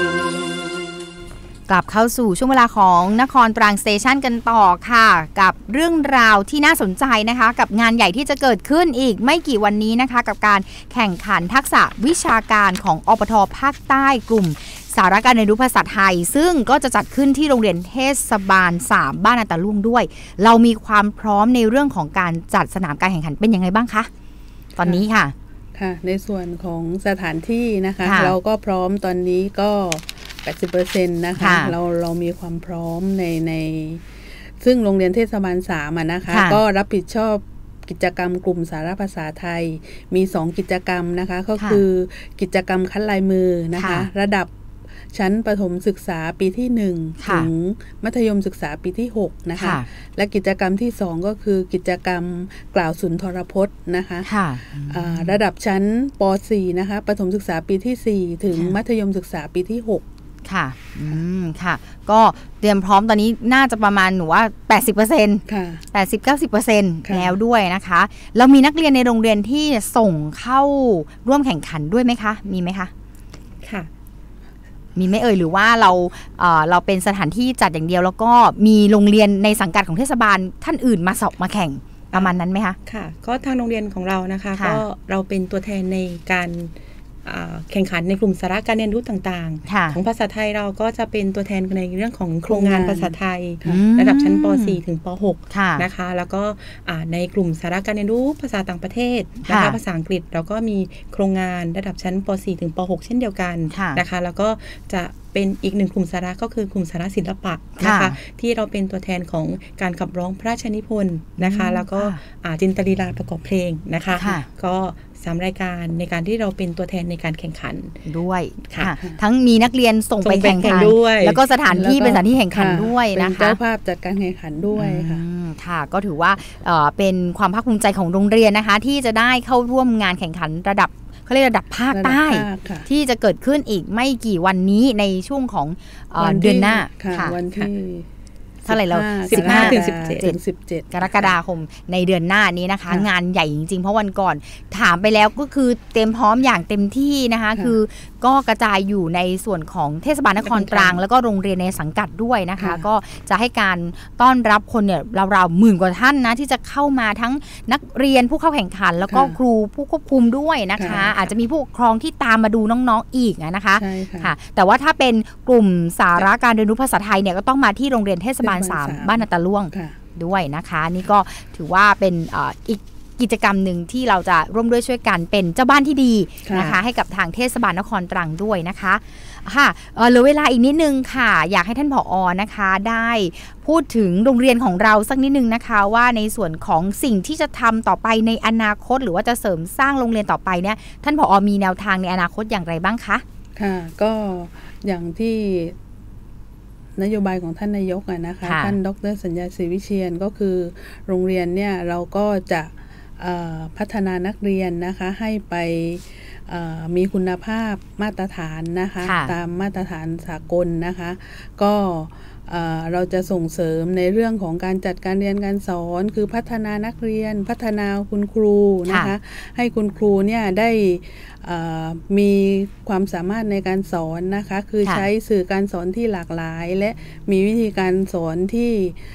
Speaker 5: กลับเข้าสู่ช่วงเวลาของนครตรังสเตชันกันต่อค่ะกับเรื่องราวที่น่าสนใจนะคะกับงานใหญ่ที่จะเกิดขึ้นอีกไม่กี่วันนี้นะคะกับการแข่งขันทักษะวิชาการของอปท.ภาคใต้กลุ่มสาระการเรียนรู้ภาษาไทยซึ่งก็จะจัดขึ้นที่โรงเรียนเทศบาลสามบ้านนาตาลุ่งด้วยเรามีความพร้อมในเรื่องของการจัดสนามการแข่งขันเป็นยังไงบ้างคะตอนนี้ค่ะ
Speaker 6: ค่ะในส่วนของสถานที่นะคะเราก็พร้อมตอนนี้ก็แปดสิบเปอร์เซ็นต์ นะคะเราเรามีความพร้อมในในซึ่งโรงเรียนเทศบาลสามนะคะก็รับผิดชอบกิจกรรมกลุ่มสาระภาษาไทยมีสองกิจกรรมนะคะก็คือกิจกรรมคัดลายมือนะคะระดับชั้นประถมศึกษาปีที่หนึ่งถึงมัธยมศึกษาปีที่หกนะคะและกิจกรรมที่สองก็คือกิจกรรมกล่าวสุนทรพจน์นะคะระดับชั้นป.สี่ นะคะประถมศึกษาปีที่สี่ถึงมัธยมศึกษาปีที่หก
Speaker 5: ค่ะอืมค่ะก็เตรียมพร้อมตอนนี้น่าจะประมาณหนูว่า แปดสิบเปอร์เซ็นต์ ค่ะ แปดสิบ เก้าสิบเปอร์เซ็นต์ แล้วด้วยนะคะเรามีนักเรียนในโรงเรียนที่ส่งเข้าร่วมแข่งขันด้วยไหมคะมีไหมคะ
Speaker 7: ค่ะ
Speaker 5: มีไหมเอ่ยหรือว่าเราเอ่อเราเป็นสถานที่จัดอย่างเดียวแล้วก็มีโรงเรียนในสังกัดของเทศบาลท่านอื่นมาสอบมาแข่งประมาณนั้นไหมคะ
Speaker 7: ค่ะก็ทางโรงเรียนของเรานะคะก็เราเป็นตัวแทนในการแข่งขันในกลุ่มสาระการเรียนรู้ต่างๆของภาษาไทยเราก็จะเป็นตัวแทนในเรื่องของโครงงานภาษาไทยระดับชั้นป.สี่ ถึงป.หก นะคะแล้วก็ในกลุ่มสาระการเรียนรู้ภาษาต่างประเทศนะคะภาษาอังกฤษเราก็มีโครงงานระดับชั้นป.สี่ ถึงป.หก เช่นเดียวกันนะคะแล้วก็จะเป็นอีกหนึ่งกลุ่มสาระก็คือกลุ่มสาระศิลปะนะคะที่เราเป็นตัวแทนของการขับร้องพระราชนิพนธ์นะคะแล้วก็จินตลีลาประกอบเพลงนะคะก็สามรายการในการที่เราเป็นตัวแทนในการแข่งขัน
Speaker 5: ด้วยค่ะทั้งมีนักเรียนส่งไปแข่งขันด้วยแล้วก็สถานที่เป็นสถานที่แข่งขันด้วยนะคะ
Speaker 6: เป็นเจ้าภาพจัดการแข่งขันด้วยค่ะ
Speaker 5: ค่ะก็ถือว่าเป็นความภาคภูมิใจของโรงเรียนนะคะที่จะได้เข้าร่วมงานแข่งขันระดับเขาเรียกระดับภาคใต้ที่จะเกิดขึ้นอีกไม่กี่วันนี้ในช่วงของเดือนหน้า
Speaker 6: ค่ะวันที่
Speaker 5: เท่าไหร่เรา
Speaker 7: สิบห้าถึงสิบเจ็ด
Speaker 5: กรกฎาคมในเดือนหน้านี้นะคะงานใหญ่จริงๆเพราะวันก่อนถามไปแล้วก็คือเตรียมพร้อมอย่างเต็มที่นะคะคือก็กระจายอยู่ในส่วนของเทศบาลนครตรังแล้วก็โรงเรียนในสังกัดด้วยนะคะก็จะให้การต้อนรับคนเนี่ยราวๆหมื่นกว่าท่านนะที่จะเข้ามาทั้งนักเรียนผู้เข้าแข่งขันแล้วก็ครูผู้ควบคุมด้วยนะคะอาจจะมีผู้ปกครองที่ตามมาดูน้องๆอีกนะคะค่ะแต่ว่าถ้าเป็นกลุ่มสาระการเรียนรู้ภาษาไทยเนี่ยก็ต้องมาที่โรงเรียนเทศบาลสามบ้านนาตาล่วงด้วยนะคะนี่ก็ถือว่าเป็นอีกกิจกรรมหนึ่งที่เราจะร่วมด้วยช่วยกันเป็นเจ้าบ้านที่ดีนะคะให้กับทางเทศบาลนครตรังด้วยนะคะค่ะเหลือเวลาอีกนิดนึงค่ะอยากให้ท่านผอ.นะคะได้พูดถึงโรงเรียนของเราสักนิดนึงนะคะว่าในส่วนของสิ่งที่จะทำต่อไปในอนาคตหรือว่าจะเสริมสร้างโรงเรียนต่อไปเนี่ยท่านผอ.มีแนวทางในอนาคตอย่างไรบ้างคะ
Speaker 6: ค่ะก็อย่างที่นโยบายของท่านนายกนะคะท่านดร.สัญญาศรีวิเชียรก็คือโรงเรียนเนี่ยเราก็จะพัฒนานักเรียนนะคะให้ไปมีคุณภาพมาตรฐานนะคะตามมาตรฐานสากลนะคะก็เราจะส่งเสริมในเรื่องของการจัดการเรียนการสอนคือพัฒนานักเรียนพัฒนาคุณครูนะคะให้คุณครูเนี่ยได้มีความสามารถในการสอนนะคะคือใช้สื่อการสอนที่หลากหลายและมีวิธีการสอนที่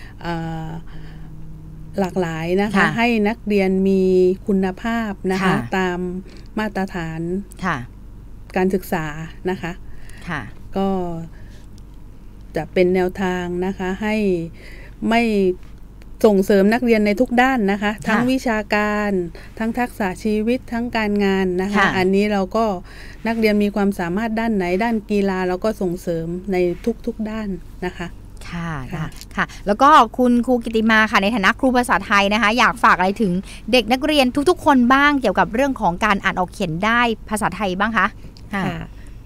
Speaker 6: หลากหลายนะคะให้นักเรียนมีคุณภาพนะคะตามมาตรฐานการศึกษานะคะก็จะเป็นแนวทางนะคะให้ไม่ส่งเสริมนักเรียนในทุกด้านนะคะทั้งวิชาการทั้งทักษะชีวิตทั้งการงานนะคะอันนี้เราก็นักเรียนมีความสามารถด้านไหนด้านกีฬาเราก็ส่งเสริมในทุกๆด้านนะคะ
Speaker 5: ค่ะค่ะค่ะแล้วก็คุณครูกิติมาค่ะในฐานะครูภาษาไทยนะคะอยากฝากอะไรถึงเด็กนักเรียนทุกๆคนบ้างเกี่ยวกับเรื่องของการอ่านออกเขียนได้ภาษาไทยบ้างคะ
Speaker 7: ค่ะ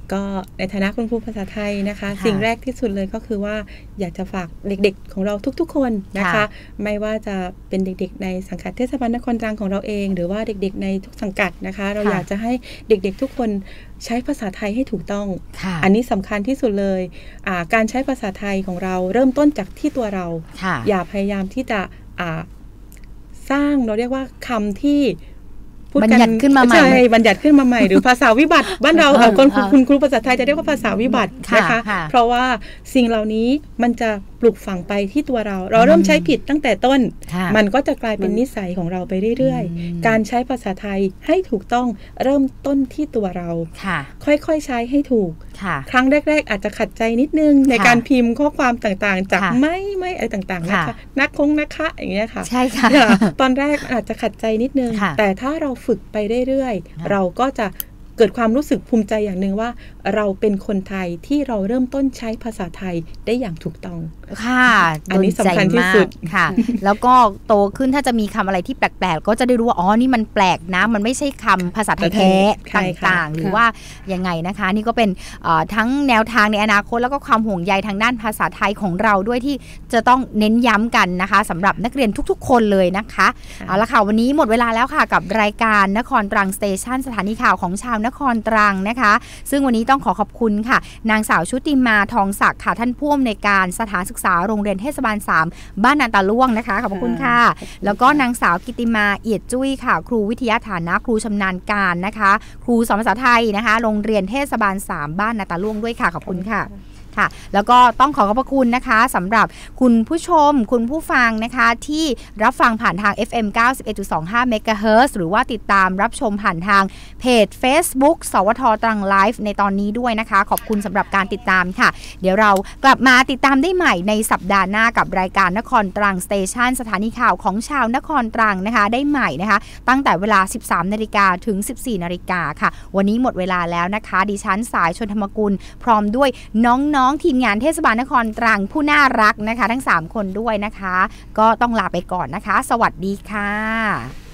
Speaker 7: ก็ในฐานะคุณครูภาษาไทยนะคะสิ่งแรกที่สุดเลยก็คือว่าอยากจะฝากเด็กๆของเราทุกๆคนนะคะไม่ว่าจะเป็นเด็กๆในสังกัดเทศบาลนครตรังของเราเองหรือว่าเด็กๆในทุกสังกัดนะคะเราอยากจะให้เด็กๆทุกคนใช้ภาษาไทยให้ถูกต้องอันนี้สำคัญที่สุดเลยการใช้ภาษาไทยของเราเริ่มต้นจากที่ตัวเราอย่าพยายามที่จะสร้างเราเรียกว่าคำที่
Speaker 5: บัญญัติขึ้นมาใหม่
Speaker 7: ใช่บัญญัติขึ้นมาใหม่หรือภาษาวิบัติบ้านเราคนคุณครูภาษาไทยจะเรียกว่าภาษาวิบัตินะคะเพราะว่าสิ่งเหล่านี้มันจะปลูกฝังไปที่ตัวเราเราเริ่มใช้ผิดตั้งแต่ต้นมันก็จะกลายเป็นนิสัยของเราไปเรื่อยๆการใช้ภาษาไทยให้ถูกต้องเริ่มต้นที่ตัวเราค่อยๆใช้ให้ถูกครั้งแรกๆอาจจะขัดใจนิดนึงในการพิมพ์ข้อความต่างๆจากไม่ไม่อะไรต่างๆนะคะนักคงนะคะอย่างเงี้ยค่ะ
Speaker 5: ใช่ค่ะ
Speaker 7: ตอนแรกอาจจะขัดใจนิดนึงแต่ถ้าเราฝึกไปเรื่อยๆเราก็จะเกิดความรู้สึกภูมิใจอย่างหนึ่งว่าเราเป็นคนไทยที่เราเริ่มต้นใช้ภาษาไทยได้อย่างถูกต้อง
Speaker 5: ค่ะ
Speaker 7: อันนี้สำคัญที่สุด
Speaker 5: ค่ะแล้วก็โตขึ้นถ้าจะมีคำอะไรที่แปลกๆก็จะได้รู้ว่าอ๋อนี่มันแปลกนะมันไม่ใช่คำภาษาไทยแท้ต่างๆหรือว่ายังไงนะคะนี่ก็เป็นทั้งแนวทางในอนาคตแล้วก็ความห่วงใยทางด้านภาษาไทยของเราด้วยที่จะต้องเน้นย้ำกันนะคะสำหรับนักเรียนทุกๆคนเลยนะคะเอาละค่ะวันนี้หมดเวลาแล้วค่ะกับรายการนครตรังสเตชันสถานีข่าวของชาวนครตรังนะคะซึ่งวันนี้ต้องขอขอบคุณค่ะนางสาวชุติมาทองศักดิ์ค่ะท่านผู้อำนวยการสถานศึกษาโรงเรียนเทศบาลสามบ้านนาตาล่วงนะคะขอบคุณค่ะแล้วก็นางสาวกิติมาเอียดจุ้ยค่ะครูวิทยาฐานะครูชำนาญการนะคะครูสอนภาษาไทยนะคะโรงเรียนเทศบาลสามบ้านนาตาล่วงด้วยค่ะขอบคุณค่ะค่ะแล้วก็ต้องขอขอบพระคุณนะคะสำหรับคุณผู้ชมคุณผู้ฟังนะคะที่รับฟังผ่านทาง เอฟ เอ็ม เก้าสิบเอ็ดจุดสองห้า เมกะเฮิรตซ์ หรือว่าติดตามรับชมผ่านทางเพจ Facebook สวทตรังไลฟ์ในตอนนี้ด้วยนะคะขอบคุณสำหรับการติดตามค่ะเดี๋ยวเรากลับมาติดตามได้ใหม่ในสัปดาห์หน้ากับรายการนครตรังสเตชันสถานีข่าวของชาวนครตรังนะคะได้ใหม่นะคะตั้งแต่เวลา สิบสามนาฬิกา ถึง สิบสี่นาฬิกาค่ะวันนี้หมดเวลาแล้วนะคะดิฉันสายชนธรรมกุลพร้อมด้วยน้องๆทีมงานเทศบาลนครตรังผู้น่ารักนะคะทั้งสามคนด้วยนะคะก็ต้องลาไปก่อนนะคะสวัสดีค่ะ